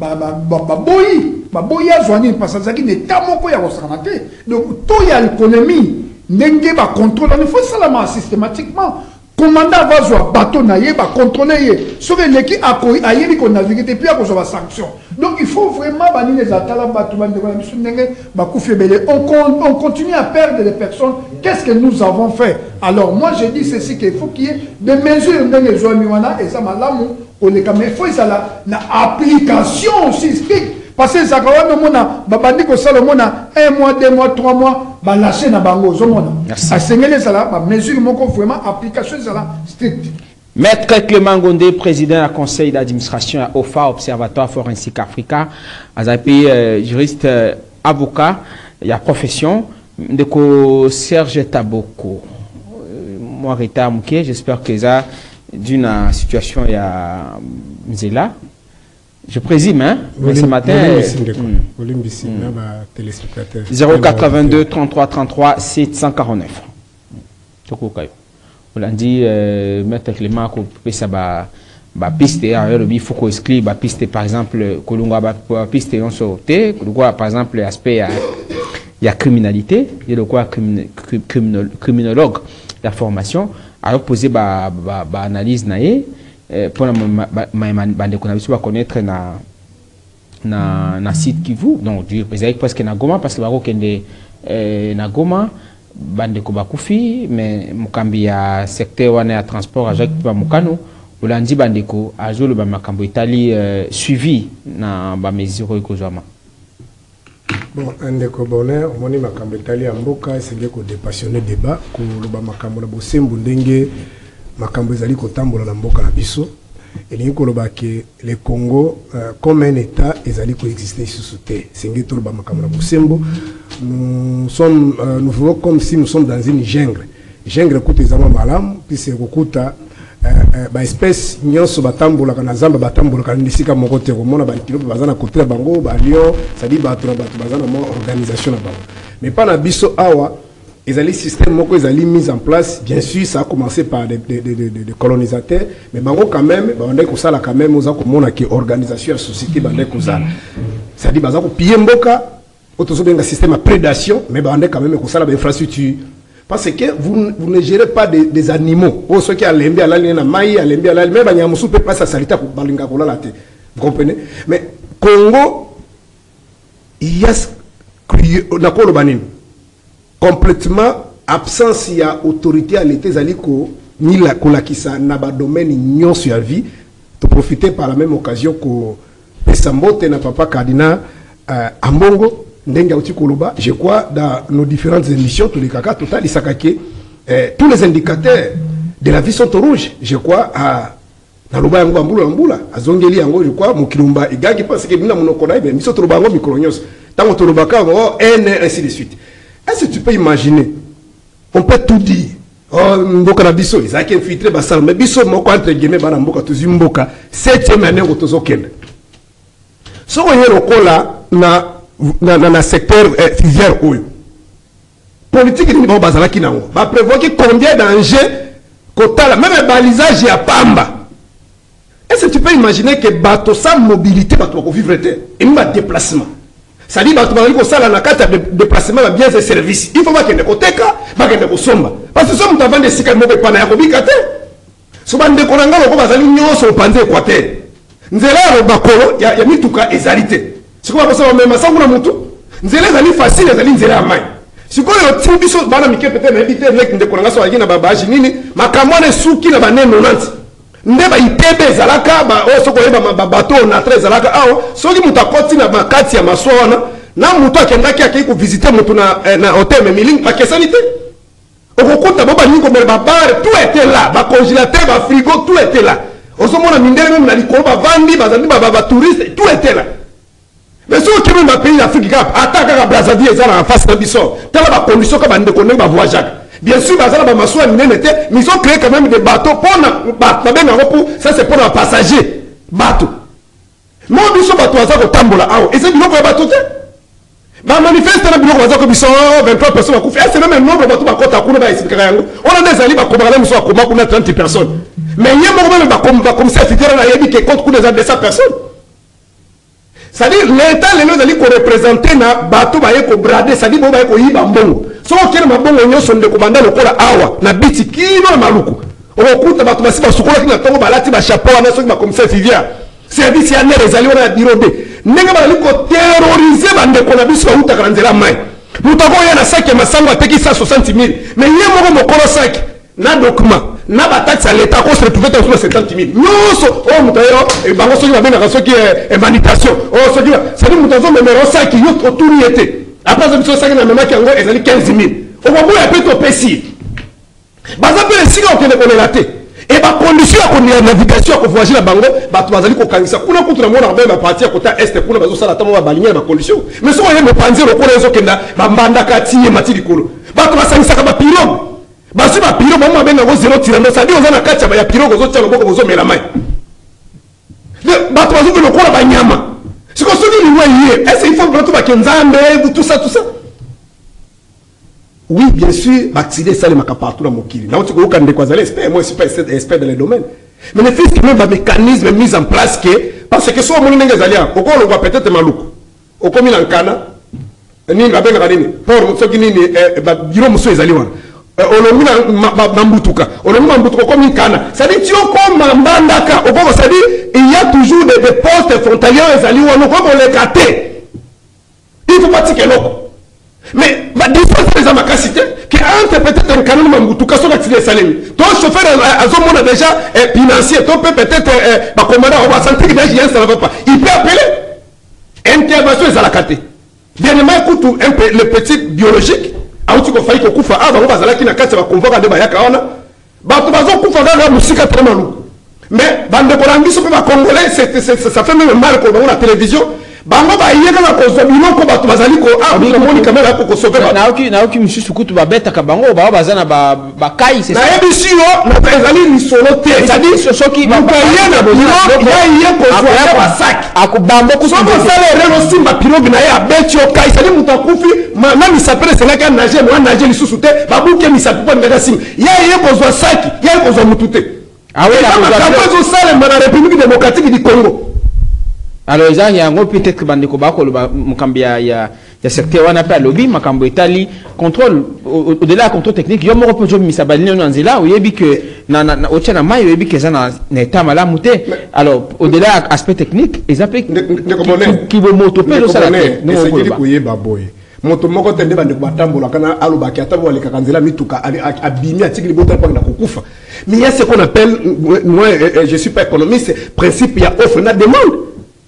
boyi a joigné parce que ça qui n'est pas mon quoi à donc tout y a l'alcoolémie. N'engage pas contrôle, il faut ça la systématiquement. Commandant va jouer bateau naïe, va contrôler. Sur l'équipe à aïe qu'on navigue et puis à cause de la sanction. Donc il faut vraiment bannir les attaques on continue à perdre des personnes. Qu'est-ce que nous avons fait? Alors moi je dis ceci qu'il faut qu'il y ait des mesures dans les zones et ça m'a l'amour. Mais il faut ça la application aussi stricte. Parce que ça quand même babandi ko salomona 1 mois 2 mois 3 mois ba lâcher na bango zomona a sengele ça là ba mesure moko vraiment application ça là strict. Maître Clément Gondé, président du conseil d'administration à OFA, Observatoire Forensique Africa, azapi juriste avocat, il y a profession de Serge Taboko. Moi Rita Mouké, j'espère que ça d'une situation il y a Mzela. Je présume, hein, mais ce matin. 082 33 33 749. On a dit, Maître Clément, que ça va piste, il faut qu'on exclue la piste, par exemple, que piste on sauté, par exemple, l'aspect, il y a criminalité, il y a quoi criminologue, la formation, alors poser analyse naïe. Pour qu'on connaître na site qui vous donc du parce que na Goma parce que na Goma bande ko bakufi mais mukambi ya secteur wana ya transport avec ba mukano olandi bande ko azolo ba makambo Italie suivi na ba mesure ko zama bon ndeko bonheur moni makambo Italie mboka esenge ko dépassionner débat ko ba makambo na bosembu ndenge makambo ezali kotambola na mboka na biso elingi koloba ke le Congo comme un état ezali coexister sous terre sengi toloba makambo na bosembo nous vivons comme si nous sommes dans une jungle kuta ezama malamu pise kokuta ba espèce nyonso batambola kana zamba batambola kana ndisika moko te komona ba kilo bazana côté bango ba lion ça dit ba bazana mo organisation na bango mais pas na biso awa. Les systèmes moko ezali mis en place, bien sûr, ça a commencé par des colonisateurs, mais bango quand même, on est ça là quand même, on a comme qui organisation la société bandé kozala. Ça dit bazako piller mboka, autour d'un système à prédation, mais on est quand même ça la infrastructure. Parce que vous ne gérez pas des animaux. Pour ceux qui a l'embé à la ligne na maï, à l'embé à la ligne, mais il y a musu peut pas ça salita pour balinga kola la tête. Vous comprenez? Mais Congo, il y a na kolo banim. Complètement absence il y a autorité à l'état zaliko ni la kolakisa na ba domaine nyon sur la vie to profiter par la même occasion que Pesambote na papa Cardinal Ambongo ndenga uti koloba je crois dans nos différentes émissions tous les kaka total isakake tous les indicateurs de la vie sont au rouge je crois à na loba yango ambula azongeli yango je crois mukilumba igagi parce que bina monoko na ibe miso toloba ngo mikronyos tango toloba ka ainsi de suite. Est-ce que tu peux imaginer? On peut tout dire. Oh, mboka na biso, ils ont infiltré basal, mais biso moko entre guillemets bana mboka tuzi mboka 7e année ko tozokende. So on est lokola na secteur filière oyo. Politique ni ba bazala kinango. Ba prévoir que combien d'enjeux kotala même balisage ya pamba. Est-ce que tu peux imaginer que bato sans mobilité bato ko vivre terre et même déplacement. Ça dit bato bali ko sala na carte de déplacement ba biens et services. Il faut pas que ne koteka, ba que ne kosomba. Parce que somme t'avant de sika moko pa na yakobika te. So bande ko nanga ko bazali nyoso panze Équateur. Nzela ro bakolo ya mituka ezalité. Siko ba ça même ça kuna mutu. Nzela zali facile zali nzela amai. Siko yo tibiso bana mike peut-être na éviter nek ndeko nanga so na babaji nini makamone suki na banene 90. Ndeba itebe zalaka ba osoko yeba bateau na 13 zalaka awo soki mutakoti na bakati ya maswana na mutu akendaki akiko visiter mutu na hôtel mais miling pa kesanité okokuta boba ningo mel bar tout était là ba congélateur ba frigo tout était là osomona mindele même na likolo ba vandi bazandi ba touriste tout était là mais so ki même pays d'Afrique cap ataka Brazzaville ezala en face na biso tala ba condition ka bande ko ba voyage. Bien sûr, mais ils ont créé quand même des bateaux pour ça c'est pour les passagers. Bateau. Moi, je suis bateau à Tambola. Et c'est bien pour les bateaux. Ma manifeste na biloko bazako biso 23 personnes à couper. C'est même un nombre de bateaux à kuna ba expliquer yango. On a des alliés ba kombala muso akoma kuna 30 personnes. Mais il y a même ba comme ça fitera na yebi que compte kuna 200 personnes. C'est-à-dire l'état les gens allaient représenter na bateau ba yeko brader, c'est-à-dire bo ba yeko yiba mbongo. So kile mabongo nyonso ndeko banda lokola awa na biti kino na maluku. Okuta bato basi basukola kina tongo balati ba chapeau na soki ba commissaire Fivia. Service ya nere ezali wana birobe. Ndenge ba liko terroriser bande ko na biso ba uta kanzela mai. Mutako ya na saki masango ateki 160 000. Mais yé moko mokolo saki na document na ba taxe à l'état ko se retrouver dans 70 000. Nyonso o mutayo e bango soki ba benga soki e manutention. O soki ça dit mutazo memero saki yo autour yete. Après ça biso saki na mema ki yango ezali 15 000. O ba boya peto pesi. Baza pe le siga okene ko relater. Et ba condition ko ni navigation ko voyager na bango bato bazali ko kangisa kuna kutu na mona ba parti ya kota est kuna bazo sala tamo ba balinga ba condition. Mais so ye mo panzero ko rezo kenda ba mbanda kati e matili kolo. Bato basangisa ka ba pirogue. basi ba piro ba benga go zéro tirando ça dit on a kacha ba ya piro go zo tchalo boko zo mela mai ba to zo le kola ba nyama c'est comme ça qu'il est est-ce qu'il faut que tu vas kenzambe tout ça oui bien sûr accident ça les makapartout dans mokili na tu ko kande kwa zale expert moi je suis pas expert dans les domaines mais le fait que même un mécanisme mis en place que parce que soit mon ndenge zalia oko lo va peut-être maluku oko mi lankana ni ba benga nini pour so kinini ba biro muso ezali wana olomina mambutuka olomina mambutuka comme une cana ça dit tu comme mbandaka oko ça dit il y a toujours des postes frontaliers ezali wana comme on les caté il faut pas tirer loko mais la distance les amakasité qui entre peut-être un canon mambutuka sur l'accident salemi ton chauffeur a zomona déjà financier ton peut peut-être ba commandant on va sentir que déjà ça ne va pas il peut appeler intervention ezalakate dernièrement écoute un peu le petit biologique auti ko fayi ko kufa aba ngo bazalaki na kati ba convoquer de bayaka ona ba to bazo kufa ga musika très malou mais bande ko langiso ko ba congolais ça fait même mal ko na télévision bango ba yeka na ko zobino ko ba to bazali ko ko moni kamera ko sauver na oki misusu kutu ba beta ka bango ba bazana ba kai c'est ça na ebisio na ezali ni solo te ça dit soki ba yena bo ya ko zo ba sac akubambo ku so sala relo simba pirogue na ya betio kai ça dit mutakufi na mi s'appelle c'est là qu'un nager moi nager li sous te babuke mi s'appelle ngada sim ya ko zo sac ya ko zo mutute ah oui la ko zo sala na République démocratique du Congo. Alors il y a peut-être que bandeko bako mukambia ya secteur wana pa lobby makambo etali contrôle au-delà contrôle technique yo moko pojo misabali no nzela oyebi que na ochana mai oyebi que ça na état malamu te alors au-delà aspect technique ezape qui bo moto pe lo sala no ko koyeba boy moto moko tende bandeko batambola kana alobaki atambola le kakanzela mituka abimi atikili bota pa na kokufa mais il y a ce qu'on appelle moi je suis pas économiste principe il y a offre na demande.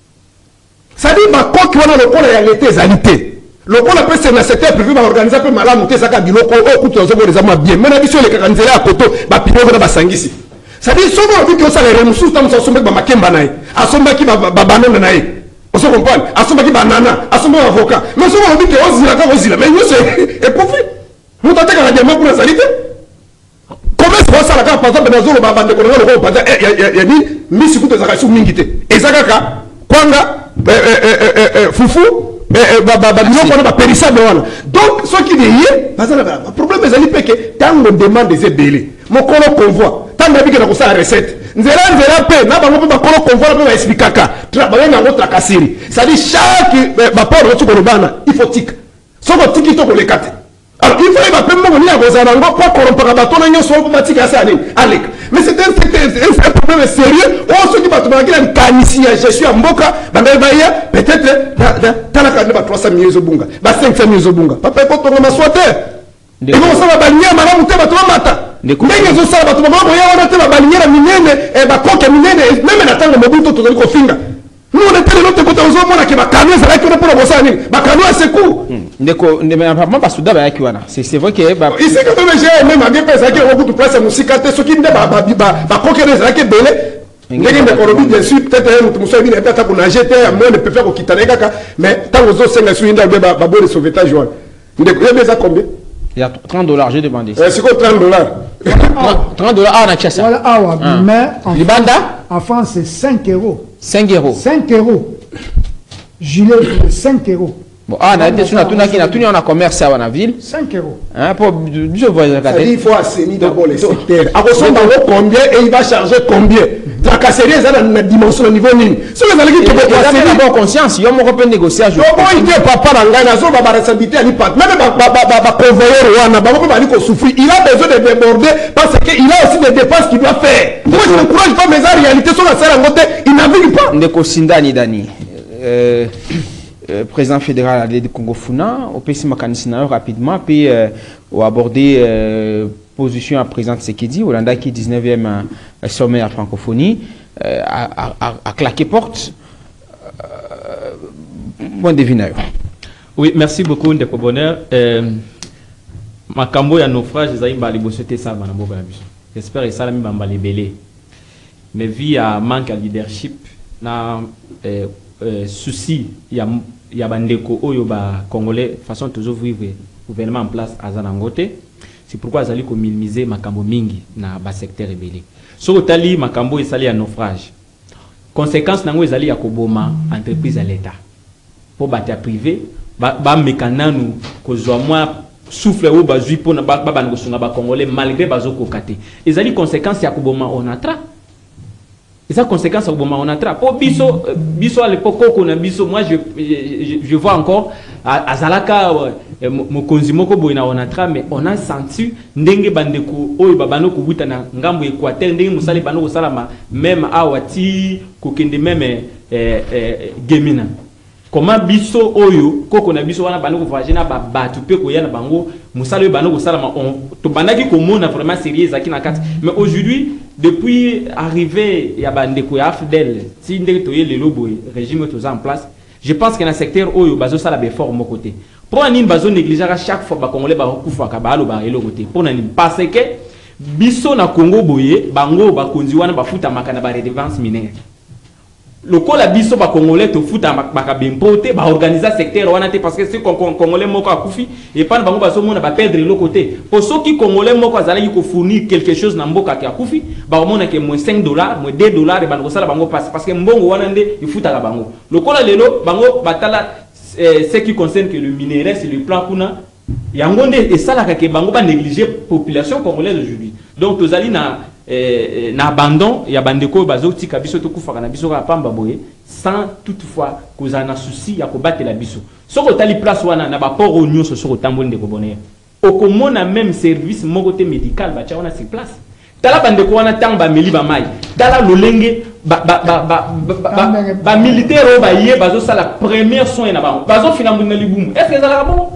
Ça dit ma coque wana lokola ya l'été ezalité lokola pe c'est na secteur privé ba organiser pe malamu te saka biloko o kutu zo boleza ma bien mena biso le kakanzela akoto ba piloko na basangisi ça dit somo bi ko sala remusu tam so sombe ba makemba nae asomba ki ba banana nae on se comprend asomba ki banana asomba avocat mais somo bi ke ozila ka ozila mais yo c'est et profit mutata ka diamant pour la salite comment c'est ça la ka par exemple na zolo ba bande ko ngolo ko pa ya ni misi kutu zaka su mingite ezaka ka kwanga fufu biloko ba périssable wana donc ce qui est bazana ba problème ezali peke tango demande des ebele mokolo convoi tango bike na kosala recette nzela pe na bango ba kolo convoi ba expliquer travailler na votre kasiri ça dit chaque ba port tu ko bana il faut tika soko tiki to ko le kate alors il faut ba pe mo ni akozana ngo kwa korompaka batona nyoso ko batika ça ani alek mais c'est un problème sérieux oh ceux qui battent la canisi je suis en mboka banga baya peut-être talaka ne ba 300 millions zobunga ba 500 millions zobunga papa ko tonga maswater et non ça va balier malamu te batuma mata ndenge zo sala batuma mabo ya wana te ba balier minene e ba koke minene même na tanga mobuto to ko finga nous on était l'autre côté aux hommes qui va calmer ça là qui pour bosser ni ba calmer à secours ndeko ndema pas souda ba yaki wana c'est vrai que ba ici quand même j'ai même bien pensé que beaucoup de place musika te ce qui ne ba koke les là qui belé ndenge ndeko robi bien sûr peut-être un muso bien peut-être pour nager te moi ne peut faire okitana kaka mais tant aux autres senga sur inda ba bo de sauvetage wana ndeko il y a combien il y a $30 j'ai demandé c'est quoi $30 $30 ah na chassa voilà ah mais en France c'est 5 euros 5 euros 5 euros gilet de 5 euros bon ah na été sur na tuni on a commerce à la ville 5 euros hein pour je vois il faut assainir d'abord les secteurs à ressembler combien et il va charger combien la casserie ça dans la dimension au niveau nini ce que ça veut dire que vous avez bonne conscience yo mo peut négocier jo bon idée papa na ngai na zo ba responsabilité ani pat même ba convoyeur wana ba ko ba ni ko souffrir il a besoin de déborder parce que il a aussi des dépenses qu'il doit faire moi je ne courage pas mais en réalité sur la salle en côté il navigue pas ndeko sindani dani président fédéral de Congo Funa au PC Makanisina rapidement puis au aborder position à présent Tshisekedi Hollanda qui 19e sommet à francophonie a claqué porte bon devineur. Oui, merci beaucoup Ndeko Bonheur. Makambo ya naufrage ezali mbali bosote ça bana boka na biso. J'espère que ça la mi bambali belé. Mais via manque de leadership na souci ya bandeko oyo ba congolais façon toujours vivre gouvernement en place à Zanangote c'est pourquoi azali ko minimiser makambo mingi na ba secteur ebele so otali makambo esali ya naufrage conséquence nango ezali ya koboma entreprise à l'état pour bata privé ba mekananu kozwa moi souffle ou bazui pona ba bango sunga ba congolais malgré bazoko kate ezali conséquence ya koboma onatra eza conséquence ya koboma onatra po biso à l'époque ko na biso moi je vois encore azalaka mokonzi moko boy na onatra mais on a senti ndenge bandeko oyo babano kubuta na ngambo Équateur ndenge musali bano kosalama même awati kokende même gemina comment biso oyo koko na biso wana bano ko voyager na babatu pe ko yana bango musali bano kosalama to bandaki ko mona vraiment sérieux akina kati mais aujourd'hui depuis arrivé ya bandeko ya Afdel si ndenge to yele loboy régime to en place je pense que dans le secteur oyo bazo sala be fort mon côté pour nini bazo négliger chaque fois ba congolais ba kufa ka ba lo ba elo côté pour nini parce que biso na Congo boye bango ba konzi wana ba futa makana ba redevance minière lokola biso ba congolais to futa ba bempote ba organiser secteur wana te parce que c'est congolais moko akufi et pas bango bazo mona ba perdre le côté pour ceux qui congolais moko azali ko fournir quelque chose na mboka ki akufi ba mona ke moins $5 moins $2 et bango sala bango parce que mbongo wana nde ifuta ka bango lokola lelo bango batala ce qui concerne que le minerai c'est le plan kuna yangonde et ça la ke bango ba négliger population congolaise aujourd'hui donc tozali na abandon ya bandeko bazoti kabiso to kufaka na biso ka pamba boye sans toutefois causa na souci ya ko battre la biso soko tali place wana na ba port onyo so soko tamboli ndeko bonheur okomona même service moko te médical ba wana sur place tala bandeko wana tamba meli ba mai tala lolenge ba militaire ba yé bazo sala première soin na ba bazo finalement na libumu est-ce que ça la bon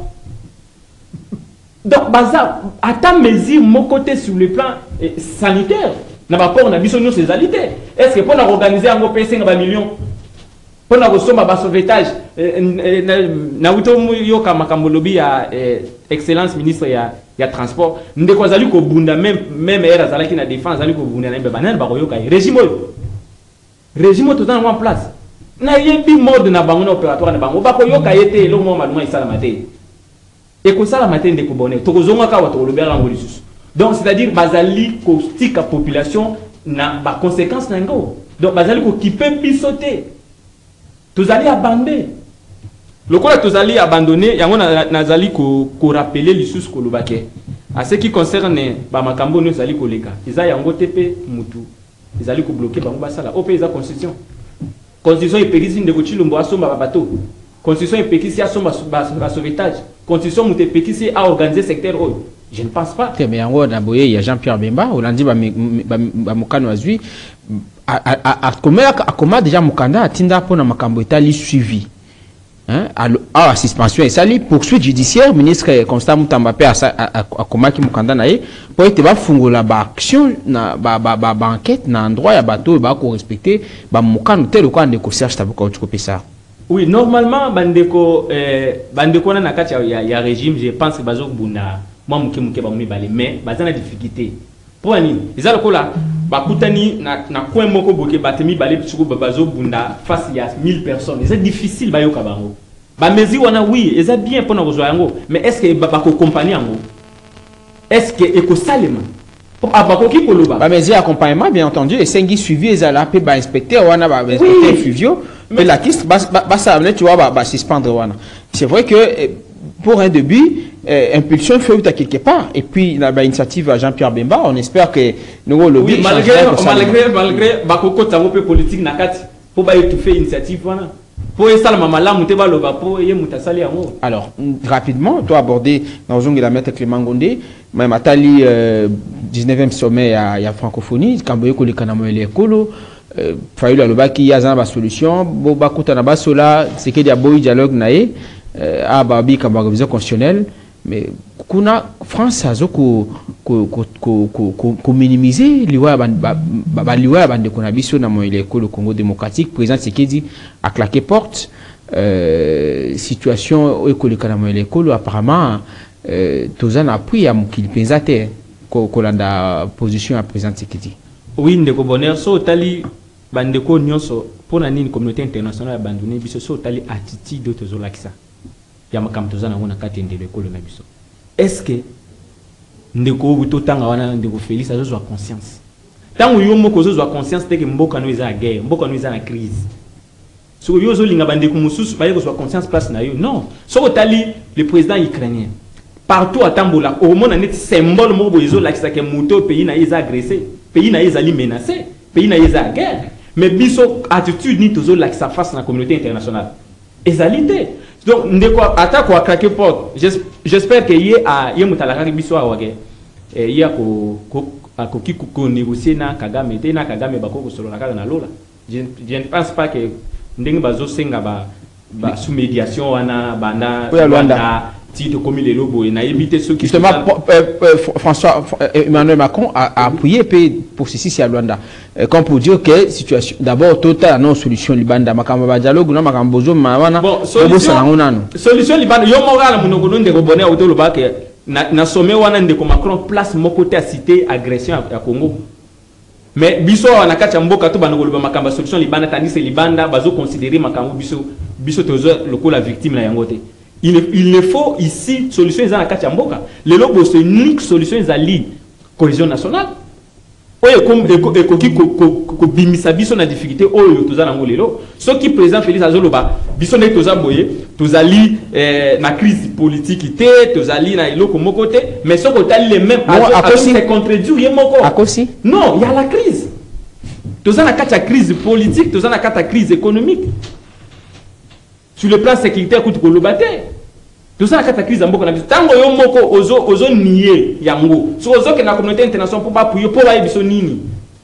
donc baza attend mesure mon côté sur le plan sanitaire na ba port na biso nyo ces alité est-ce que pour organiser un PC na ba millions pour na kosomba ba sauvetage na wito yo kama kamolobi ya excellence ministre ya transport ndeko azali ko bunda même era azali ki na défense azali ko bunda na banane ba koyoka régime tout en place na yebi mode na bango na opératoire na bango ba koyoka yete lo mo maluma isala mate et que ça la matin de Kobone to kozonga ka wato lobera ngo lisusu donc c'est-à-dire bazali ko stika population na ba conséquence na ngo donc bazali ko kipe bisoté tozali abandonné lokola tozali abandonné yango nazali ko rappeler lisusu ko lobake à ce qui concerne ba makambo no zali ko leka iza yango tepe mutu izali ko bloquer bango basala o pe iza constitution e pekisi ndeko chilombo asomba ba bateau constitution e pekisi asomba ba sauvetage constitution mute pekisi a organiser secteur oyo je ne pense pas mais yango na boye ya Jean-Pierre Bemba olandi ba mukano azui a comment déjà mukanda atinda pona makambo etali suivi hein à suspension et sali poursuite judiciaire ministre Constant Mutamba pe a komaki mukanda na ye pour ete ba fungola ba action na ba enquête na endroit ya bato ba ko respecter ba mukano tel ko ande ko Serge Tabuka ko pesa. Oui, normalement, bandeko na kati ya régime, je pense que bazo buna moi muke ba mumi balé mais bazana difficulté. Pour ani, ezala ko la bakutani na coin moko boke batemi balé tsuko bazo bunda face ya 1000 personnes. C'est difficile ba yoka bango. Ba mezi wana oui, eza bien pour na kozwa yango, mais est-ce que ba ko compagnie yango? Est-ce que eko salema? Ba mezi accompagnement bien entendu et sengi suivi ezala pe ba inspecteur wana ba inspecteur Fuvio. Mais la question, tu vois, suspendre. C'est vrai que pour un début, impulsion fait quelque part. Et puis, il y a l'initiative à Jean-Pierre Bemba. On espère que nous le oui, malgré bakoko tango politique nakati pour ba étouffer l'initiative voilà. Pour ça maman là muté ba loba pour ye mutasali yango. Alors, rapidement, toi aborder dans zone la maître Clément Gondé, même atali 19e sommet à francophonie, Kamboyo ko le kanamo le kolo fayu la loba ki yaza ba solution bo bakuta na basola c'est que dia boy dialogue nae a babi ka ba révision constitutionnelle mais kuna France azo ko minimiser liwa ba liwa bande kuna biso na moile ko le Congo démocratique président Tshisekedi a claqué porte situation école na moile ko apparemment tozana appui à mukili penzate ko landa position à président Tshisekedi. Oui, ndeko bonheur so tali bandeko nyonso pona nini communauté internationale abandonné biso so tali attitude tozolakisa ya makambo tozana ngona kati ndelo ekolo na biso. Est-ce que ndeko buto tanga wana ndeko Félix azo conscience tango yo moko zo conscience te que mboka no eza guerre mboka no eza na crise so yo zo linga bande ko mususu ba yo zo conscience place na yo non so tali le président ukrainien partout à Tambola au monde net symbole moko bozo la kisaka moto pays na eza agressé pays na eza menacé pays na eza guerre mais biso attitude ni tozo la kisa face na communauté internationale ezalité donc ndeko attaque wa craquer porte j'espère que yé mutalaka biso awage ya ko ko négocier na Kagame te na Kagame bako solo la na lola je ne pense pas que ndenge bazo senga ba sous médiation wana banda Luanda titre comme les lobos et na éviter ceux qui justement François Emmanuel Macron a appuyé pour ceci à Luanda comme pour dire que situation d'abord total non solution libanda makamba ba dialogue na makambo zo mawana solution libanda yo moral monoko ndo ndeko bonheur autolo ba que na sommet wana ndeko Macron place mon côté à citer agression à Congo mais biso na kati mboka to banoko loba makamba solution libanda tandis que libanda bazo considérer makambo biso tozo lokola victime na yangote. Il ne faut ici solution ils ont la carte mboka. Le lobo c'est une unique solution ils allient cohésion nationale. Oye comme ekoki ko bimisa biso na difficulté oyo toza na ngolelo. Ce qui président Félix Azoloba biso ne toza boye tozali na crise politique té tozali na eloko moko té mais ce que les mêmes c'est contredire yemoko. Akosi? Non, il y a la crise. Toza na carte crise politique, toza na carte crise économique. Sur le plan sécuritaire coup de lobaté tout ça la crise en beaucoup tango yo moko ozo nier yango so ozo que la communauté internationale pour pas appuyer pour ba biso nini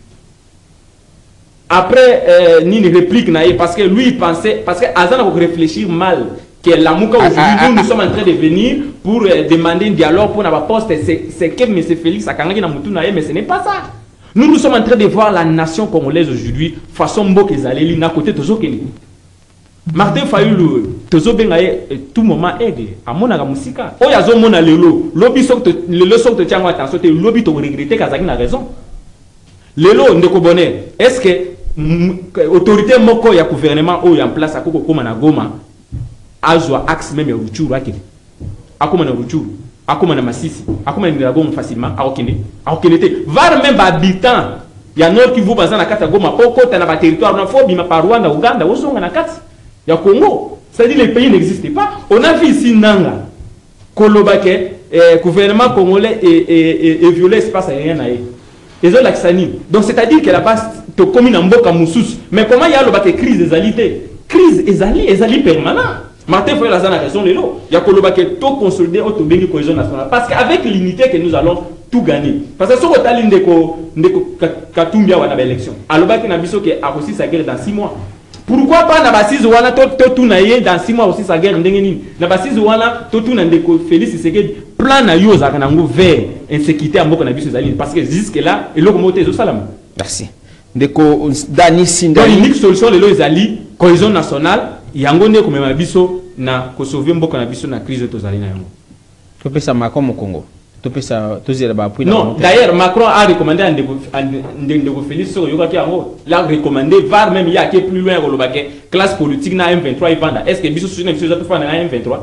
après nini réplique na parce que lui il pensait parce que Azana va réfléchir mal que la muka aujourd'hui nous sommes en train de venir pour demander un dialogue pour na poste c'est que monsieur Félix akangaki na mutu na mais ce n'est pas ça. Nous sommes en train de voir la nation congolaise aujourd'hui façon mboka ezaleli na côté tozo keni Martin Fayulu tozo bengaye tout moment aigle amona ka musika o yazo mona lelo lobi sokto lelo sokto tiango attention te lobi to regretter kazaki na raison lelo ndeko bonheur est-ce que autorité moko ya gouvernement o ya en place akoko koma na Goma azwa axe même ya Ruchuru akili akoma na Ruchuru akoma na Masisi akoma na Goma facilement akokende te var même habitant ya nord Kivu baza na kata Goma oko ta na ba territoire na fobi ma par Rwanda Uganda osonga na kati ya Congo, c'est-à-dire les pays n'existaient pas. On a vu ici Nanga, Kolobake, gouvernement congolais et violé l'espace aérien. Donc c'est-à-dire que la base te commune en boka moussous. Mais comment il y a le crise des alités? Crise des alités permanent. Martin Fayulu a raison les lots. Il y a Kolobake tout consolidé autour de la cohésion nationale. Parce qu'avec l'unité que nous allons tout gagner. Parce que si on a l'indéco Katumbia ou à l'élection, alors que nous avons a aussi sa guerre dans 6 mois. Pourquoi pas na basiz wana to na ye dans 6 mois aussi sa guerre ndenge nini na basiz wana to na ndeko Félix Tshisekedi plan na yo za kana ngo vers insécurité à mboko na biso zali parce que jusque là eloko moté zo salama. Merci ndeko Dani Sinda donc unique solution lelo ezali cohésion nationale yango ne komema biso na ko sauver mboko na biso na crise to zali na yango to pesa Macron au Congo to pesa to zela ba appui. Non, d'ailleurs Macron a recommandé à ndeko Félix so yoka ki yango l'a recommandé var même il y a qui plus loin ko lobake classe politique na M23 ivanda est-ce que biso soutenir biso to fa na M23?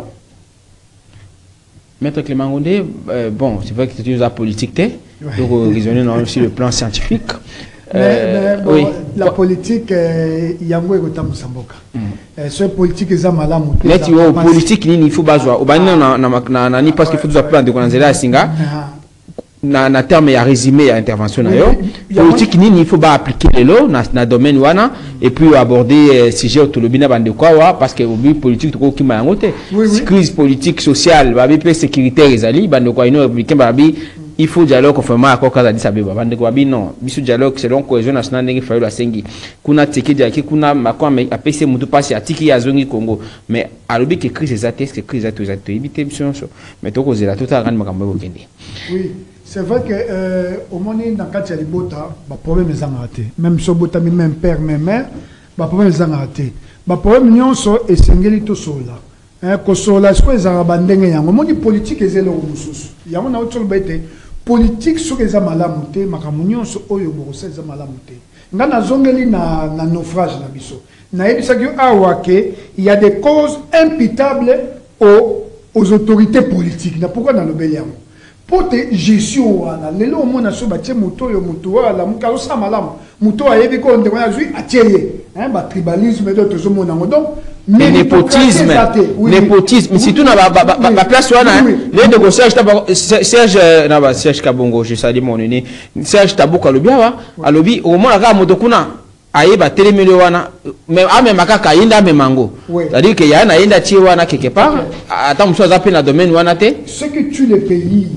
Maître Clément Gondé, bon, c'est vrai que c'est une politique, donc raisonner sur le plan scientifique. Mais bon, oui. La politique, il y a un peu de Moussamboka. Cette politique est malade. Mais tu vois, politique, il faut pas jouer. Au bas, non, parce qu'il faut nous appeler de Gonzela Singa. Na terme ya résumé ya intervention na yo politique nini il faut pas appliquer lelo na domaine wana et puis aborder sujet autolobina bande kwa parce que obi politique to ko kima yango te crise politique sociale ba bi sécuritaire ezali bande kwa ino républicain ba bi il faut dialogue conformément à quoi kaza dit sabeba bande kwa bi non biso dialogue selon cohésion nationale ndenge Fayulu asengi kuna teke dia ki kuna makwa me apese mutu pasi atiki ya zongi Congo mais alobi que crise ezate est-ce que crise ezate ezate éviter biso mais to ko zela tout à rendre makambo bokende. Oui. C'est vrai que au moment où Nakati Alibota, le problème est raté. Même si Bota, même père, même mère, le problème est raté. Le problème est Sengeli to sola. Que sola, ce que les Arabandeng et Yango, mon politique est zélo musus. Yango na autre bête politique sur les Amalamute, Makamunion sur Oyo Borosé Amalamute. Ngana zongeli na naufrage na biso. Na ebisaki awake, il y a des causes imputables aux autorités politiques. Na pourquoi dans le Béliam? pour te gestion wana lelo mona so batie moto yo moto wala mukalo sa malamu moto ayebi ko ndeko na zui atieye ba tribalisme de tozo mona donc népotisme surtout na ba place wana les négociations Serge Kabongo je salue mon aîné Serge Tabuka lobiawa alobi au moins ka moto kuna ayeba telemele wana mais makaka yinda memango c'est-à-dire que yana yinda tie wana quelque part attends monsieur za pe na domaine wana te ce qui tue les pays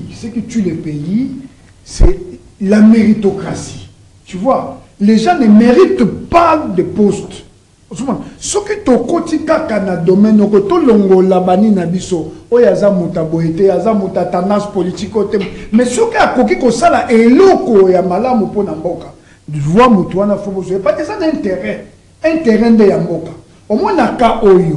c'est la méritocratie tu vois les gens ne méritent pas de postes ce qui to kotika kana domaine ko to longola bani na biso oyaza muta boete yaza muta tendance politique mais ce qui akoki ko sala eloko ya malamu pona mboka vois mutuana faut vous pas que ça intérêt de yamboka au moins naka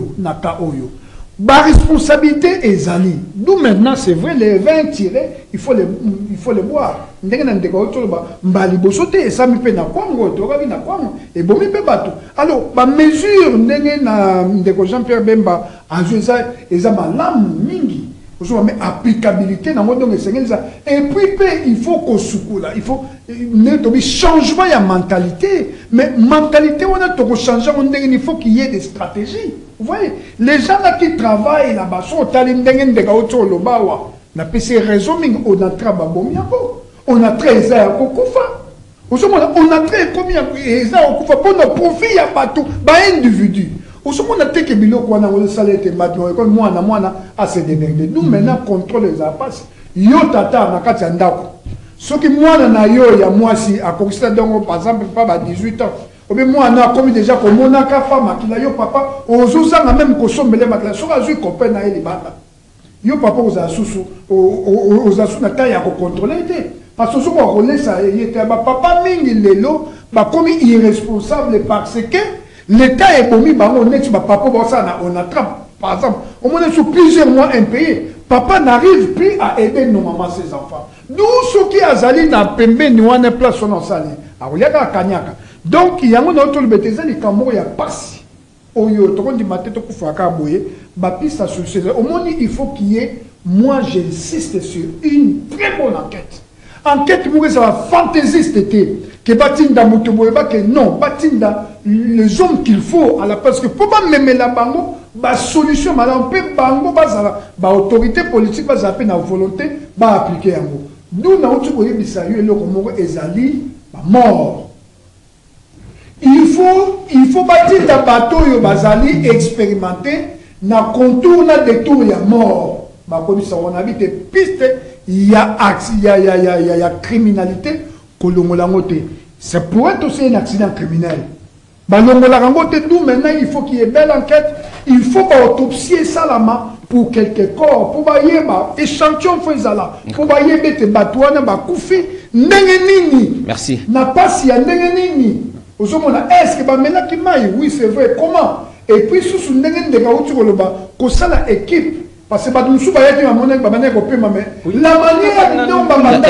oyo ba responsabilité ezali d'où maintenant c'est vrai les vins tirés il faut les boire ndenge na ndeko to ba mbali bosote esami pe na kwango to ka na kwango et bomi pe bato alors ba mesure ndenge na ndeko Jean-Pierre Bemba ajuza eza malamu mingi mais applicabilité dans le monde et puis il faut qu'on soukoula il faut changement de mentalité mais mentalité on a tout changer il faut qu'il y ait des stratégies vous voyez les gens là qui travaillent là-bas sont talindenge de gaoto lobawa na pc raison on a travaillé on a très à kokufa on a très combien ça okufa pour nos profits ya bateau ba individu on a que biloko wana le salaire te maintenant comme moi à se démerder nous maintenant contrôle les appareils yo tata na kati ya ndako soki mwana na yo ya mwasi akokisa donc par exemple pas ba 18 ans ou bien moi na comme déjà ko monaka femme qui la yo papa ozosanga même ko sombele makla soki azui copain na ele baba yo papa oza susu oza na taille ya ko contrôler te parce que soki okolesa yete ba papa mingi lelo ba comme irresponsable parce que l'État est commis par on est papa on attrape par exemple au moins sur plusieurs mois impayés papa n'arrive plus à aider nos mamans ses enfants d'où ceux qui azali na pembe ni wana place on sali a kanyaka donc il y a un autre betezali kambo ya passe oyo to ndi mateto kufaka boye ba piste sur au moins il faut qu'il y ait moi j'insiste sur une très bonne enquête pour que ça va fantaisiste que batinda mutuboeba que non batinda les hommes qu'il faut à la parce que pour pas même la bango ba solution madame pe bango ba autorité politique ba zaper na volonté ba appliquer yango nous na utu boye bisayo le komoko ezali ba mort il faut batinda bateau yo bazali expérimenter na contour na détour ya mort ba comme ça on habite piste il y a criminalité c'est pour être aussi un accident criminel nous maintenant il faut qu'il y ait belle enquête il faut autopsier ça là pour quelques corps pour bailler échantillon pour bailler bête batouana koufi nini merci n'a pas si ya nini est-ce que maintenant qui maille oui c'est vrai comment et puis sous nenge de gaucho ko sala équipe parce que la manière dont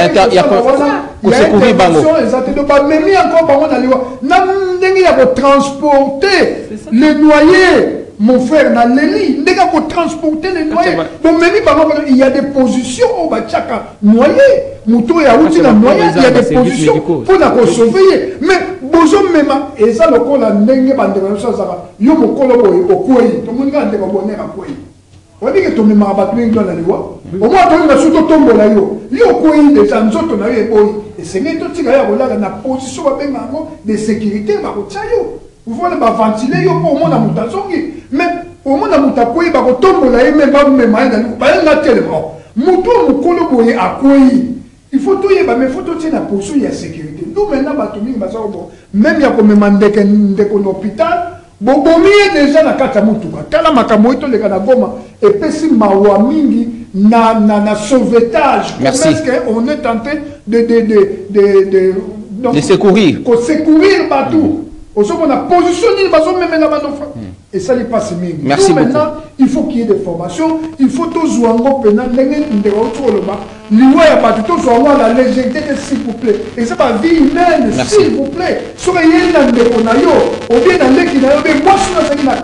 transporter les noyés, mon frère, transporter les noyés. Il y a des positions où noyé, il y a des positions pour la surveiller. Mais bonjour, et ça, le col a on dit que tu me m'as battu dans la loi. Au moins, tu as surtout tombé là. Il y a des gens qui ont et c'est tout ce qui a la position de sécurité. Vous voyez, ventiler pour moi, mais au moins, tu as tomber là, il faut tout y mais il faut tout la position de sécurité. Nous, maintenant, même il y a comme un hôpital. Bobomi déjà na kata mutuka tala makambo ito le kana goma et pesi mawa mingi na sauvetage parce que on est tenté de secourir partout on a positionné bazo même na banofa et ça les passe mingi merci beaucoup maintenant il faut qu'il y ait des formations il faut tous zwango pena ndenge ndeko toloba liwa ya batu tous zwango la légèreté s'il vous plaît et c'est pas vie humaine s'il vous plaît soyez na ndeko na yo ou bien na ndeki na yo mais moi je suis na kati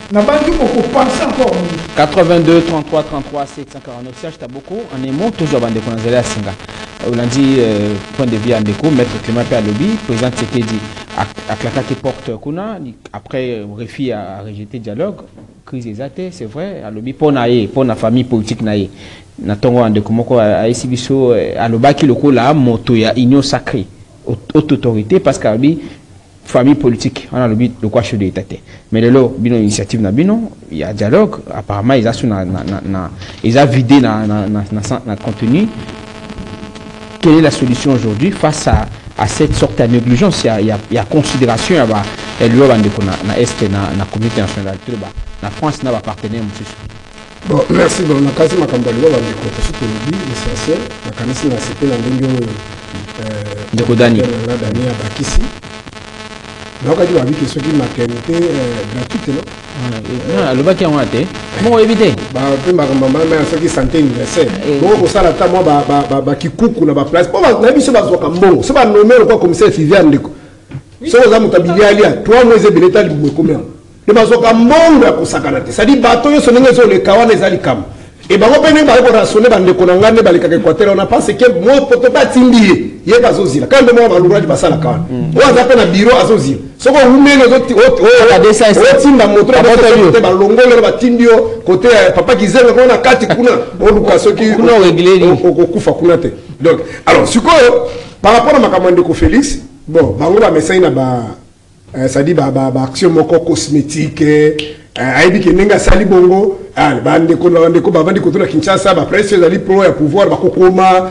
na bandi oko penser encore 82 33 33 749 Serge Taboko en émo toujours bande ko nzela singa Olandi point de vue Andeko maître Clément P. Alobi président Tshisekedi a claqué qui porte kuna après Refi a rejeté dialogue crise exacte c'est vrai Alobi pour na famille politique naie na tongo Andeko moko a esibiso alobaki lokola moto ya union sacrée haute autorité parce qu'Alobi famille politique on a le but de quoi de l'état mais le lot bino initiative na bino il y a dialogue apparemment ils a sur ils a vidé na contenu. Quelle est la solution aujourd'hui face à cette sorte de négligence? Il y a considération et lui na est na communauté nationale la France n'a pas partenaire monsieur. Bon merci bon na kazi makambo liwa ba mikoto surtout le l'essentiel na kanisi na CP na ndenge ndeko Dani na Dani abakisi. Donc, il y a des choses qui maternité gratuite, non? Non, le bac est en raté. Bon, éviter. Bah, puis ma maman, mais ceux qui santé universelle. Bon, pour ça, là, moi, qui coucou na place. Bon, on a vu ce bateau comme bon. C'est pas nommé le quoi comme ça, Viviane Ndeko. C'est aux amis tabili alia. 3 mois de l'état du combien? Le bateau comme bon, là, pour ça, canate. Ça dit bateau, ils sont les kawan les alikam. Et ben on peut même aller rassonner dans les konangane dans les Équateur on a pensé que moi peut pas tindi il y a bazozila quand même on va l'ouvrir du basala quand on a appelé un bureau azozila ce qu'on vous met les autres la descente tinda moto la ba longo le ba tindio côté papa qui zèle on a kati kuna on luka ce qui kuna régler au kufa kuna te donc alors ce que par rapport à Makamande ko Félix bon bango ba message na ba ça dit ba action moko cosmétique aibi ke nenga sali bongo bande ko bavandi ko tuna Kinshasa ba presse ali pro ya pouvoir ba kokoma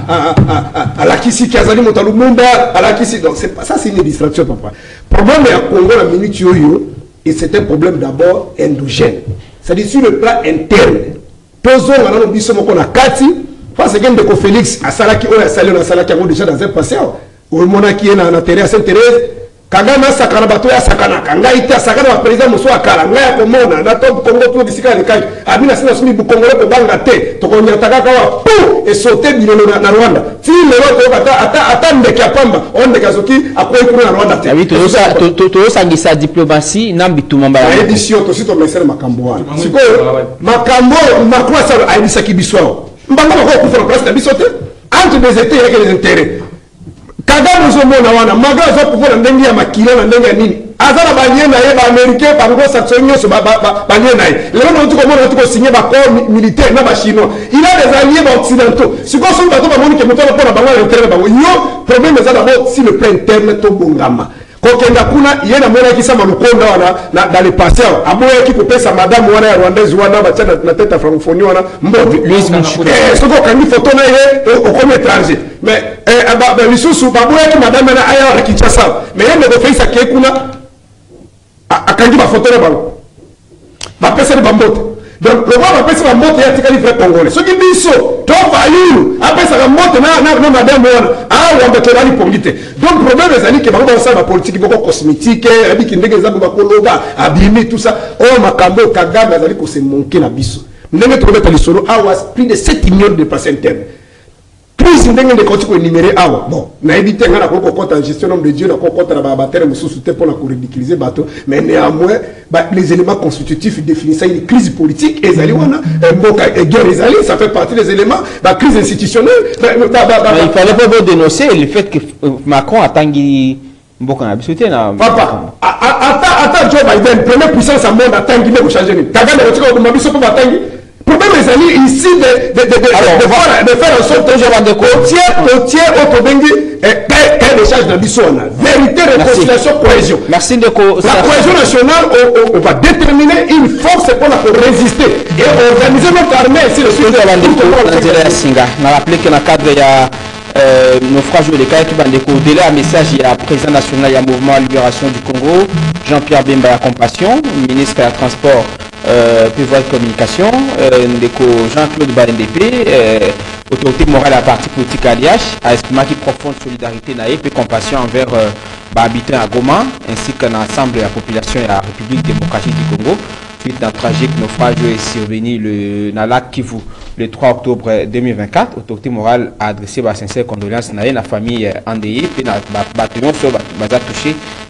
à la kisi ki azali motalu mumba à la kisi donc c'est pas ça c'est une distraction papa problème ya Congo la minute yoyo et c'est un problème d'abord endogène c'est-à-dire sur le plan interne tozo ngana no biso moko na kati parce que ndeko Félix asalaki oya sali na salaki ngo déjà dans un passé au monaki na terre à Sainte-Thérèse Kagame sakana bato ya sakana kanga ita sakana wa président muso akala ngaya komona na to Congo to bisika likai abina sina sumi bu Congo ko banga te to konya takaka wa pu et sauter bilolo na Rwanda ti lelo to ata ndeke apamba onde kazoki akoyi kuna na Rwanda te oui to sangisa diplomatie nambitu mamba ya édition to sito mesere makambo wana siko makambo makwasa aibisa kibiswa mbanga ko kufura place na bisote entre des états et les intérêts Kagame zomona wana magazo pouvoir ndenge ya makila na ndenge ya nini azala baliena ye ba américain par gros sanctions so baliena ye lelo no tuko mona tuko signer ba corps militaire na ba chinois il a des alliés occidentaux siko so bato ba moni ke mutala pona bango interne bango yo problème za d'abord si le plan interne to bongama kokenda kuna yena mona kisama lukonda wana dans le passé aboya ki kopesa madame wana ya rwandaise wana ba tena na tête francophonie wana mbote Louise Michel soko kandi photo na ye au comme étranger mais lisusu baboya ki madame na aya na Kinshasa mais yende ko face ke kuna akangi ba photo na bango ba pesa ba mbote donc le roi va pesa ba mbote ya tikali vrai congolais soki biso to valu apesa ba mbote na madame wana wamba tolali pongite donc problème ezali ke bango basala ba politique boko cosmétique abiki ndenge za ba koloba abimi tout ça makambo Kagame azali ko se manquer na biso ndenge to mettre lisolo awa plus de 7 millions de places internes plus ndenge de koti ko énumérer awa bon na éviter ngana ko kota gestion nombre de dieu na ko kota na ba terre mususu te pour la ko ridiculiser bateau mais néanmoins les éléments constitutifs définissent une crise politique ezali wana mboka guerre ezali ça fait partie des éléments la crise institutionnelle il fallait pas dénoncer le fait que Macron attangi mboka na bisoté na papa ata Joe Biden première puissance au monde attangi ne ko changer ni Kagame ko ko mabiso ko attangi problème est ici de faire en sorte que je tiens au Tobengi et des charges d'ambition. Vérité, réconciliation, cohésion. Merci de la cohésion nationale, on va déterminer une force pour résister et organiser notre armée. C'est le sujet de la Singa. On a rappelé que dans le cadre, il y a naufrage de cas qui va décoder un message. Il y a président national, il y a mouvement libération du Congo, Jean-Pierre Bemba à Compassion, ministre des Transports. Pouvoir de communication, Jean-Claude Barendépé, autorité morale à parti politique Aliash, a exprimé qui profonde solidarité naïe et compassion envers habitants à Goma, ainsi qu'un ensemble de la population de la République démocratique du Congo. Suite d'un tragique naufrage est survenu dans le lac Kivu le 3 octobre 2024. Autorité morale a adressé ses sincères condoléances à la famille endeuillée et à bataillon sur touché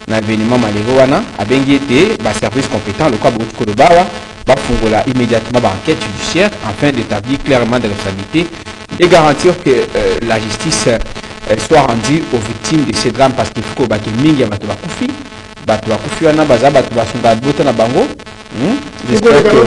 na événement malheureux wana abengi ete ba service compétent le quoi beaucoup de bawa va fongola immédiatement ba enquête judiciaire afin d'établir clairement des responsabilités et garantir que la justice soit rendue aux victimes de ces drames parce qu'il faut que mingi ya bato bakufi wana baza bato basunga bota na bango. J'espère que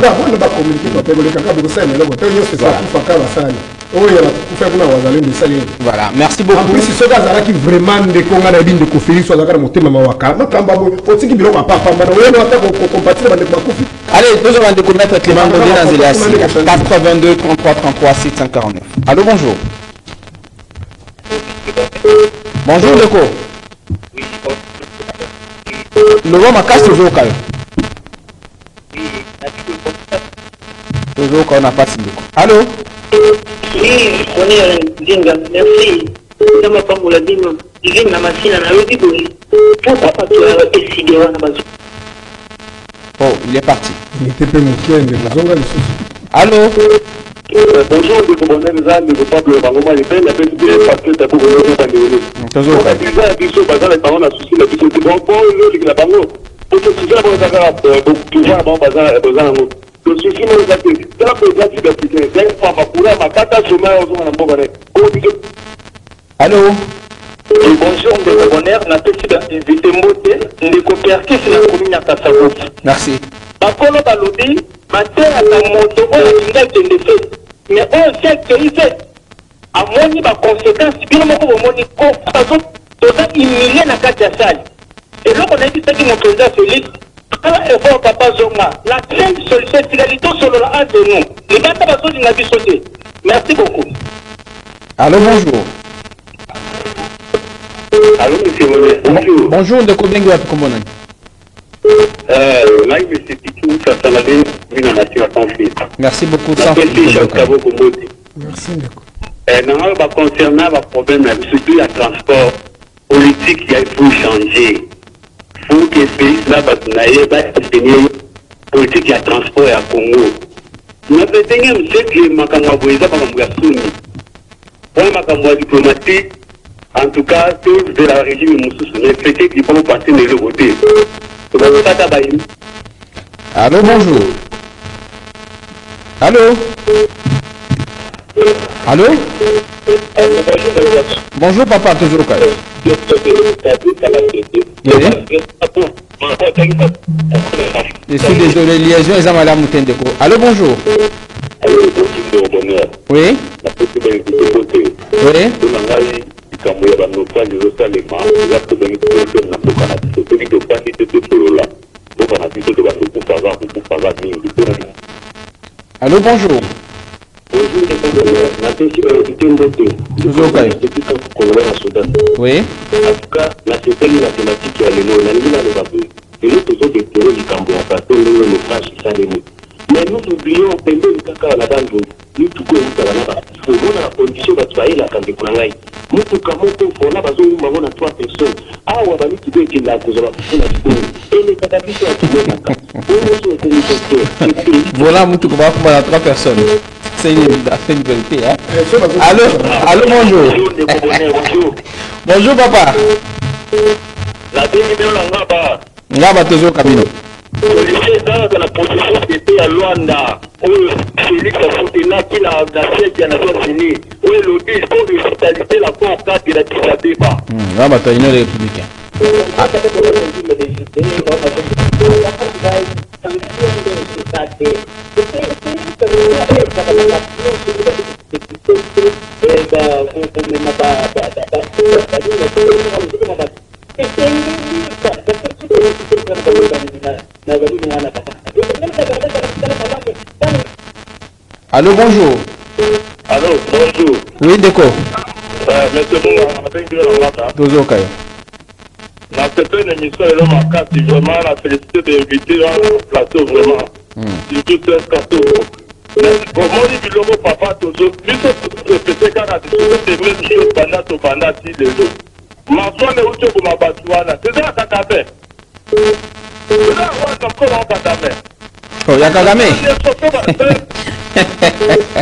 voilà, merci beaucoup. En plus, ce gars qui vraiment de Conga na bin de Kofi soit la motema mawaka. Makamba faut que bilo papa pamba na wena ata compatir bande bakufi. Allez, deux avant de connaître Clément Godé dans Zélassi 82 33 33 749. Allô, bonjour. Bonjour Leko. Le roi Makas toujours calme. Toujours qu'on n'a pas de Leko. Allô? Oui, on est Dinga, merci. Ça m'a pas moulé Dinga. Dinga na machine na lobi boy. Pourquoi pas tu as décidé on a besoin. Oh, il est parti. Il était peu moqué de Zonga le souci. Allô? Bonjour, je vous connais les amis, je parle de Bango Mali, la petite parce que tu as beaucoup de choses à dérouler. Toujours calme. On a déjà basé les parents, on a souci, la petite qui vont pas, la Bango. Pour que tu sois bon, ça va, tu vois, bon, bazar, bazar, le souci, moi, c'est que, dans la présentation de l'Afrique, c'est une femme, ma couleur, ma cata, chemin, on s'en a bon, allô? Bonjour, de bonheur, na petite invité Mbote, de coopératif, c'est la commune à Kassavo. Merci. Bakolo balobi, matin à la moto, on a une date de fait. Mais on sait que il fait. À mon niveau, conséquence, bien mon niveau, façon, tout ça, il n'y a pas de salle. Et là, on a dit ça qui mon président Félix, quand il faut papa Zonga, la seule solution, c'est l'égalité sur le rang de nous. Les gars, t'as besoin d'une avis sauté. Merci beaucoup. Allô, bonjour. Allô, monsieur Monet, bonjour. Bonjour, de combien de comment Là, monsieur Titou, ça s'en a bien vu dans la nature à conflit. merci beaucoup. Merci Ndeko. Normalement, concernant le problème, surtout le transport politique, il faut changer. Il faut que ce pays-là, politique, il y a transport à Congo. Nous avons dit que ma diplomatique, en tout cas, tous de la régime Moussous, mais c'est qu'ils vont passer de l'autre côté. Allô, bonjour. Allô? Allô? Bonjour papa, toujours calme. Je suis désolé, liaison est à madame Moutendeko. Allô, bonjour. Oui? Oui? Allô, bonjour. Toujours calme. Oui? En tout cas, la sécurité mathématique qui a le nom, et nous faisons des théories du Cambodge, parce que nous, le franchissons les mots. Mais nous oublions, pendant le caca à la dame, nous tout comme ça, il faut voir la condition de travailler la Cambodge. Nous tout comme on a besoin de 3 personnes. Ah, on va nous quitter qui l'a cause de la et les catapultes à tout le monde. Voilà, nous tout comme on a 3 personnes. C'est une vérité, hein? Allô? Allô, bonjour. Bonjour, papa. La demi-heure, on va. Ngaba toujours Camino. Dans la position qui était à Luanda, où Félix a soutenu qui a siège des Nations Unies, où il a dit pour l'hospitalité la Cour 4 de la Tissa-Débat. Ngaba tu es une républicaine. Allô, bonjour. Allô, bonjour. Oui, Déco. Monsieur Mouna, toujours Kayo. dans cette émission, il a vraiment la félicité d'inviter à plateau vraiment. Surtout ce plateau. Mais comment dit que le papa, toujours, plus c'est quand on a des mêmes choses pendant si les autres. Ma soeur est où pour ma batouana. C'est ça que tu fait. C'est ça que tu as fait. Oh, il y a Kagame.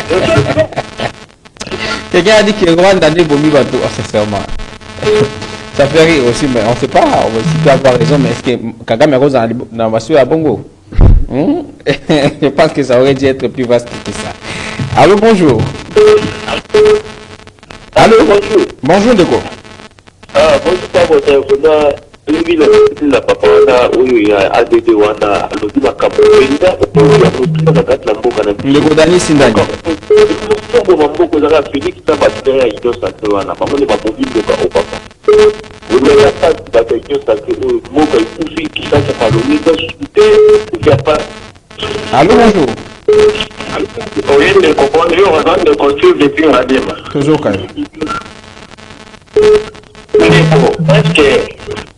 Quelqu'un a dit que Rwanda n'est pas mis bateau, accessoirement. Ça fait rire aussi, mais on ne sait pas. Si tu peux avoir raison, mais est-ce que Kagame Rose dans la voiture à Bongo? Je pense que ça aurait dû être plus vaste que ça. Allô, bonjour. Allô, bonjour. Bonjour, Ndeko. Ah, bonjour, pas votre téléphone. La papa oui ADD wana alobi makambo penza okoya kati na mboka na Ndeko Dani Sindani sombo mamboko ezaka Félix na batere ya Union Sacré wana bango nde babobi mboka o papa olela pasi bato ya Union Sacré oyo mboka ekufi Kinshasa Kalongi te ekia pa. Allô, bonjour. Oui, ndeko pone yo wana ndeko tio depuis na dema Toujours quand même. Ndeko, est-ce que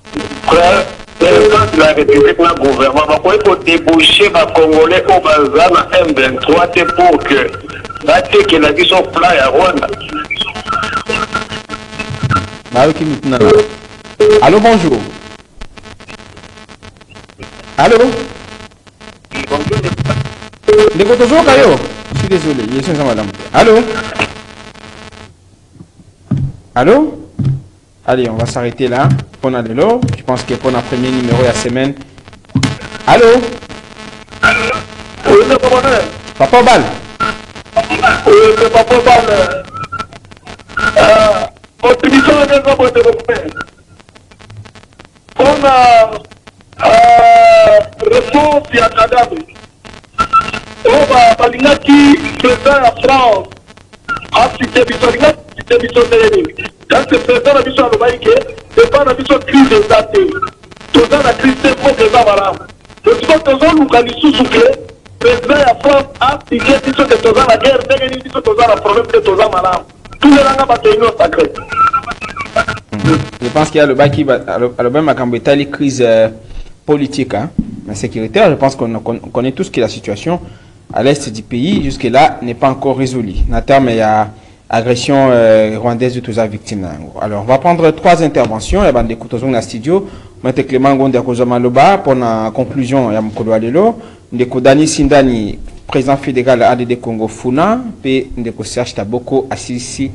le président de la République, le gouvernement, il faut déboucher les Congolais au bazar à M23 pour que la tête la vie soit plat à Rwanda. Allô, bonjour. Allô? Toujours Kayo. Je suis désolé, je suis madame. Allô? Allô? Allez, on va s'arrêter là. Pour la Lelo, je pense que pour notre premier numéro de la semaine. Allô? Oui, Papa Bal. Oui, Papa Bal. Opération de développement. On a réponse à Kadhafi. On va parler qui président la France. A cité Bissonnet, cité Bissonnet. Quand le président a dit sur le baïké, c'est pas la mission crise des athées. Tout ça, la crise des pauvres des avarams. Le second temps, nous avons soufflé. Le président de la France a dit que tout ça, la guerre, tout ça, le problème de tout ça, madame. Tous les langues sont réunis au sacré. Je pense qu'il y a le bas qui va. Alors, même à la crise politique, hein, mais sécuritaire, je pense qu'on connaît tous que la situation à l'est du pays, jusque-là, n'est pas encore résolue. En termes, il y a agression rwandaise de tous les victimes. Alors, on va prendre 3 interventions. Il y a des coups dans le studio. Maître Clément Gonde Kozamaloba pour la conclusion. Il y a Mokolo Alelo. Ndeko Dani Sindani, président fédéral ADD Congo Funa. Puis Ndeko Serge Taboko Assisi.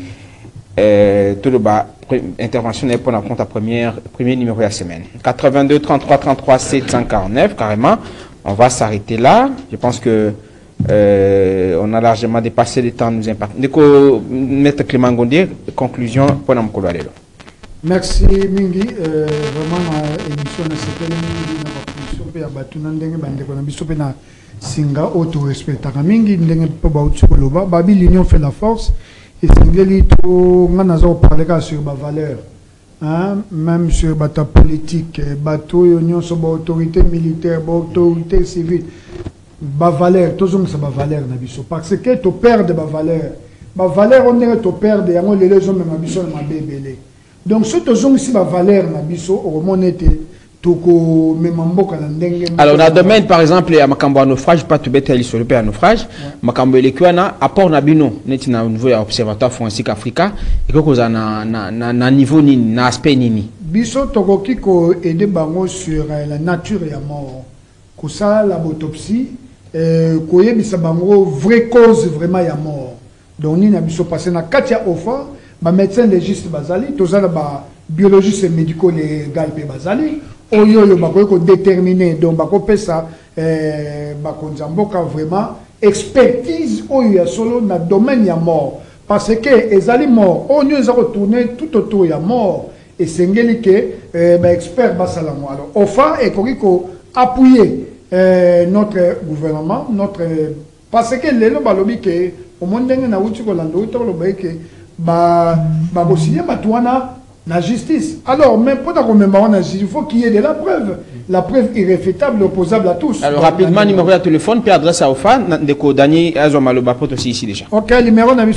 Tout le bas. Intervention pour la compte à premier numéro de la semaine. 82 33 33 749 carrément. On va s'arrêter là. Je pense que on a largement dépassé le temps nous impacte. Maître Clément Gonde, conclusion pour nous. Merci Mingi, vraiment émission na sepele mingi na bapuso pe abatuna ndenge bande kona biso pe na singa auto respectaka mingi ndenge pe ba utsukoloba babi l'union fait la force et singeli to ngana zo parler sur ba valeur hein, même sur bata politique bato union so ba autorité militaire ba autorité civile ba valeur toujours ça ba valeur na biso parce que to perdre ba valeur on est to perdre yango les gens même biso na bébélé. Donc, ce que ici ma valeur na biso au monete toko memamboka na ndenge. Alors, dans le domaine par exemple à makambo à naufrage pas tout bête ali sur le pays à naufrage, makambo elekwana apport na bino neti na niveau ya observatoire forensique africain et que koza na niveau nini na aspect nini. Biso toko kiko aider bango sur la nature ya mort. Ko ça la autopsie ko yebisa bango vraie cause vraiment ya mort. Donc ni na biso passer na katia ofa ba médecin légiste bazali tozala ba biologiste médico légal pe bazali oyo yo bako déterminer donc bako pesa bako nzamboka vraiment expertise oyo ya solo na domaine ya mort parce que ezali mort onyo ezako tourner tout autour ya mort et sengeli que ba expert basala mo alors ofa et ko appuyer notre gouvernement notre parce que lelo balobi que au monde na wuti ko lando to lo ba que ba signer batouana la justice. Alors, même pour commémorer la justice, il faut qu'il y ait de la preuve irréfutable, opposable à tous. Alors, rapidement, numéro de téléphone, puis adresse à OFA, de Dani Azomaloba aussi ici déjà. Ok, numéro de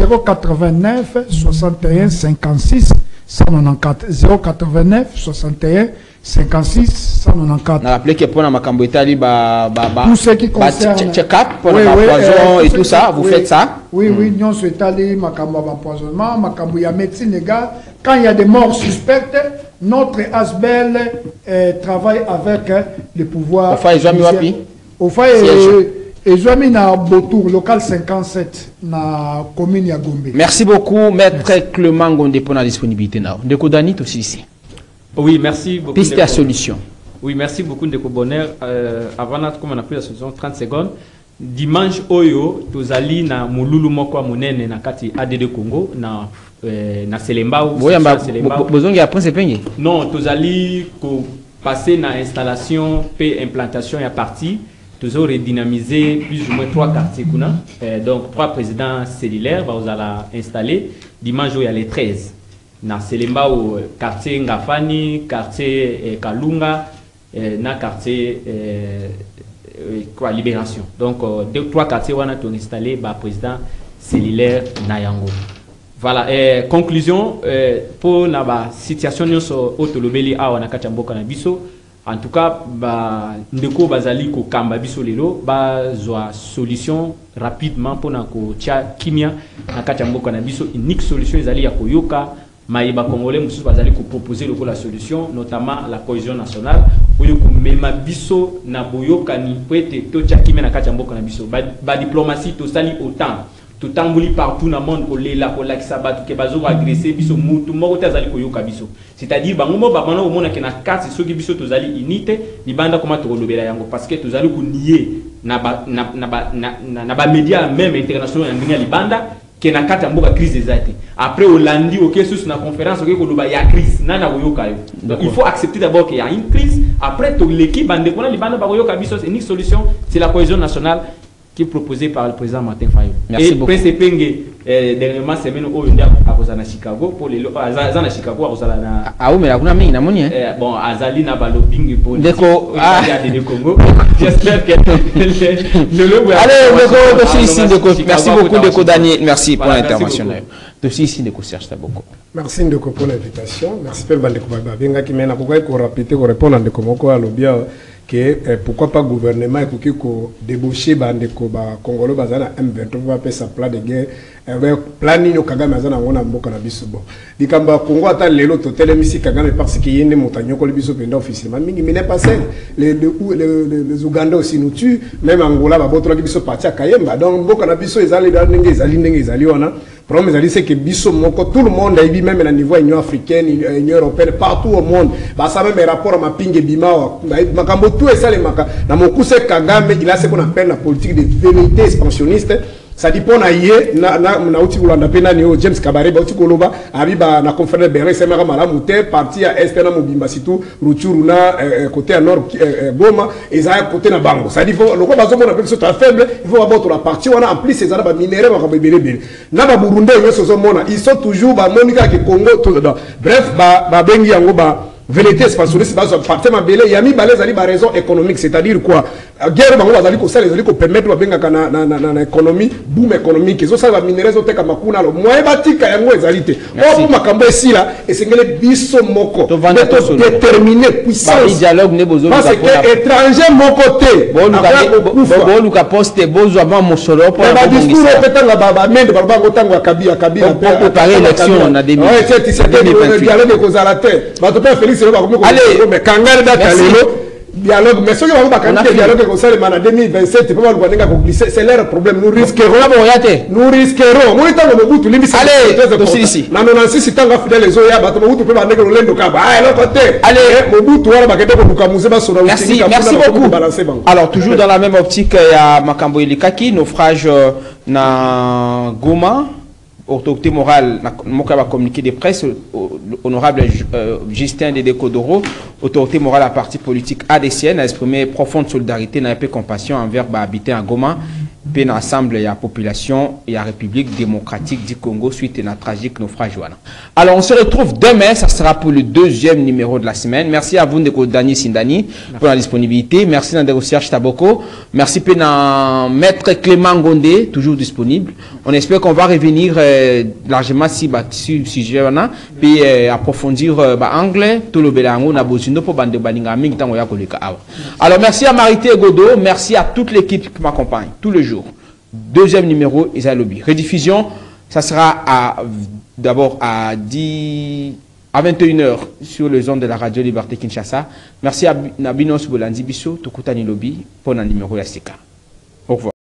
089 61 56 194 089 61 56 194. On a rappelé que pour la Makambo Italie, tout ce qui concerne check-up pour le poison et tout ça, vous faites ça? Oui, oui, nous sommes Italie, Makambo empoisonnement, Makambo il y a médecine légale. Quand il y a des morts suspectes, notre ASBEL travaille avec les pouvoirs. Enfin, ils ont mis wapi? Enfin, et Joami na Botour, local 57, na commune ya Gombe. Merci beaucoup, Maître Clément Gondé, pour la disponibilité. Ndeko Dani, aussi ici. Oui, merci beaucoup. Piste à solution. Oui, merci beaucoup, Ndeko Bonheur. Avant, comme on a pris la solution, 30 secondes. Dimanche, Oyo, Tozali na Moululu Mokwa Munene na kati ADD Congo, na Selemba. Oui, besoin de apprendre ce non, Tozali passer na installation et implantation à partie. Toujours redynamiser plus ou moins 3 quartiers. Donc, 3 présidents cellulaires, vous allez installer. Dimanche, il y a les 13. Na Selemba, quartier Ngafani, quartier Kalunga, na quartier Libération. Donc, 3 quartiers où on a installé le président cellulaire Nayango. Voilà, conclusion, pour la situation de l'Otolobeli à Wanakachamboka Nabiso, en tout cas, ndeko bazali ko kamba biso lelo bazwa solution rapidement pour na ko tia kimia na kachamboka na biso unique solution ezali ya koyoka maïba congolais mususu bazali ko proposer le la solution notamment la cohésion nationale oyo ko mema biso na boyoka ni pwete to tia kimia na kachamboka na biso ba diplomatie to sali autant tout tambuli partout dans le monde pour les la pour l'axabat que bazo agresser biso mutu moko tazali koyoka biso c'est-à-dire bango mo ba bana omona ke na carte so ki biso tozali unité libanda comment to lobela yango parce que tozali ko nier na ba média même international ya libanda ke na kata mboka crise des ate après Hollandi OK sous na conférence OK ko loba ya crise nana koyoka yo donc il faut accepter d'abord qu'il y a une crise après to l'équipe bande kona libanda ba koyoka biso c'est une solution c'est la cohésion nationale qui est proposé par le président Martin Fayulu. Merci beaucoup. Et Prince Penge, dernièrement, semaine où il est à Chicago, pour les à Chicago, à ah oui, mais là, on a mis une ammonie. Bon, Azali n'a pas lobbying pour le Congo. J'espère que allez, merci beaucoup, Ndeko Daniel. Merci pour l'intervention. Aussi ici, Ndeko Serge Taboko. Merci Ndeko pour l'invitation. Merci pour Ndeko Baba. Bien qui mène à pourquoi il répéter, répondre à Ndeko Moko à l'obia. Que pourquoi pas gouvernement et pour débaucher bandeko ba Congolo bazana M23 va faire sa plan de guerre plan nino Kagame azana ngona mboka na biso bo dikamba Congo ata lelo totel misi Kagame parce que yende montagne ko biso penda officiellement mingi mais n'est pas ça les Ougandais aussi nous tuent même Angola ba botola biso parti Kayemba donc mboka na biso ezali ezali wana problème ezali c'est que biso moko tout le monde a même à niveau Union africaine Union européenne partout au monde ba ça même rapport à mapinge bimao makambo tout ça les maka na mokuse Kagame il a ce qu'on appelle la politique de vérité expansionniste ça dépend na yé na uti kulanda pena ni James Kabare ba uti koloba abiba na conférence Berlin c'est mara malamu te parti à est na mobimba situ Rutshuru na côté à nord Goma et ça côté na Bango ça dit faut le quoi bazo mona pe soit faible il faut abattre la partie on a en plus ces arabes minéraux ba kabebele na ba Burundi yo so mona ils sont toujours ba Monica qui Congo tout bref ba bengi yango ba vérité expansionniste bazo parti ma belé yami balez ali ba raison économique c'est-à-dire quoi guerre bango bazali ko sala ezali ko permettre babenga na économie boom économique zo sala ba minéraux zo teka makuna lo moye batika yango ezalité o pour makambo esila esengele biso moko déterminer puissance dialogue ne bozo parce que étranger moko te bo luka poste bozo avant mosolo pour ba discours petanga ba mende ba bango tango kabila pour préparer l'élection na 2028 dialogue ko zala te ba to pas Félix ba ko mais kangara data lelo dialogue mais ceux qui vont pas candidater dialogue comme ça en 2027 peut pas le gouvernement ko glisser c'est leur problème nous risquerons moi tant que Mobutu limbi allez ici na 96 tant que fidèle les oya ba to Mobutu peut ba ndeko lendo ka ba alors côté allez Mobutu wala ba kende ko lukamuze ba sona merci beaucoup alors toujours dans la même optique il y a Makambo Elikaki naufrage na Goma autorité morale n'a communiqué de presse honorable Justin Dédé Kodoro autorité morale à parti politique ADCN a exprimé profonde solidarité et compassion envers habitants à Goma puis l'ensemble de la population et la République démocratique du Congo suite à la tragique naufrage. Alors on se retrouve demain, ça sera pour le 2e numéro de la semaine. Merci à vous Ndeko Dani Sindani pour la disponibilité. Merci Ndeko Serge Taboko. Merci à Maître Clément Gondé, toujours disponible. On espère qu'on va revenir largement sur le sujet puis approfondir anglais, tout le belango na bozindo pour bande baninga mingi tango ya koleka awa. Alors merci à Marité Godo, merci à toute l'équipe qui m'accompagne tous les jours. 2e numéro Isa Lobby. Rediffusion, ça sera d'abord à 21h sur les ondes de la radio Liberté Kinshasa. Merci à Nabinos Bolandi Bisso, Tokutani Lobby pour un numéro Yasika. Au revoir.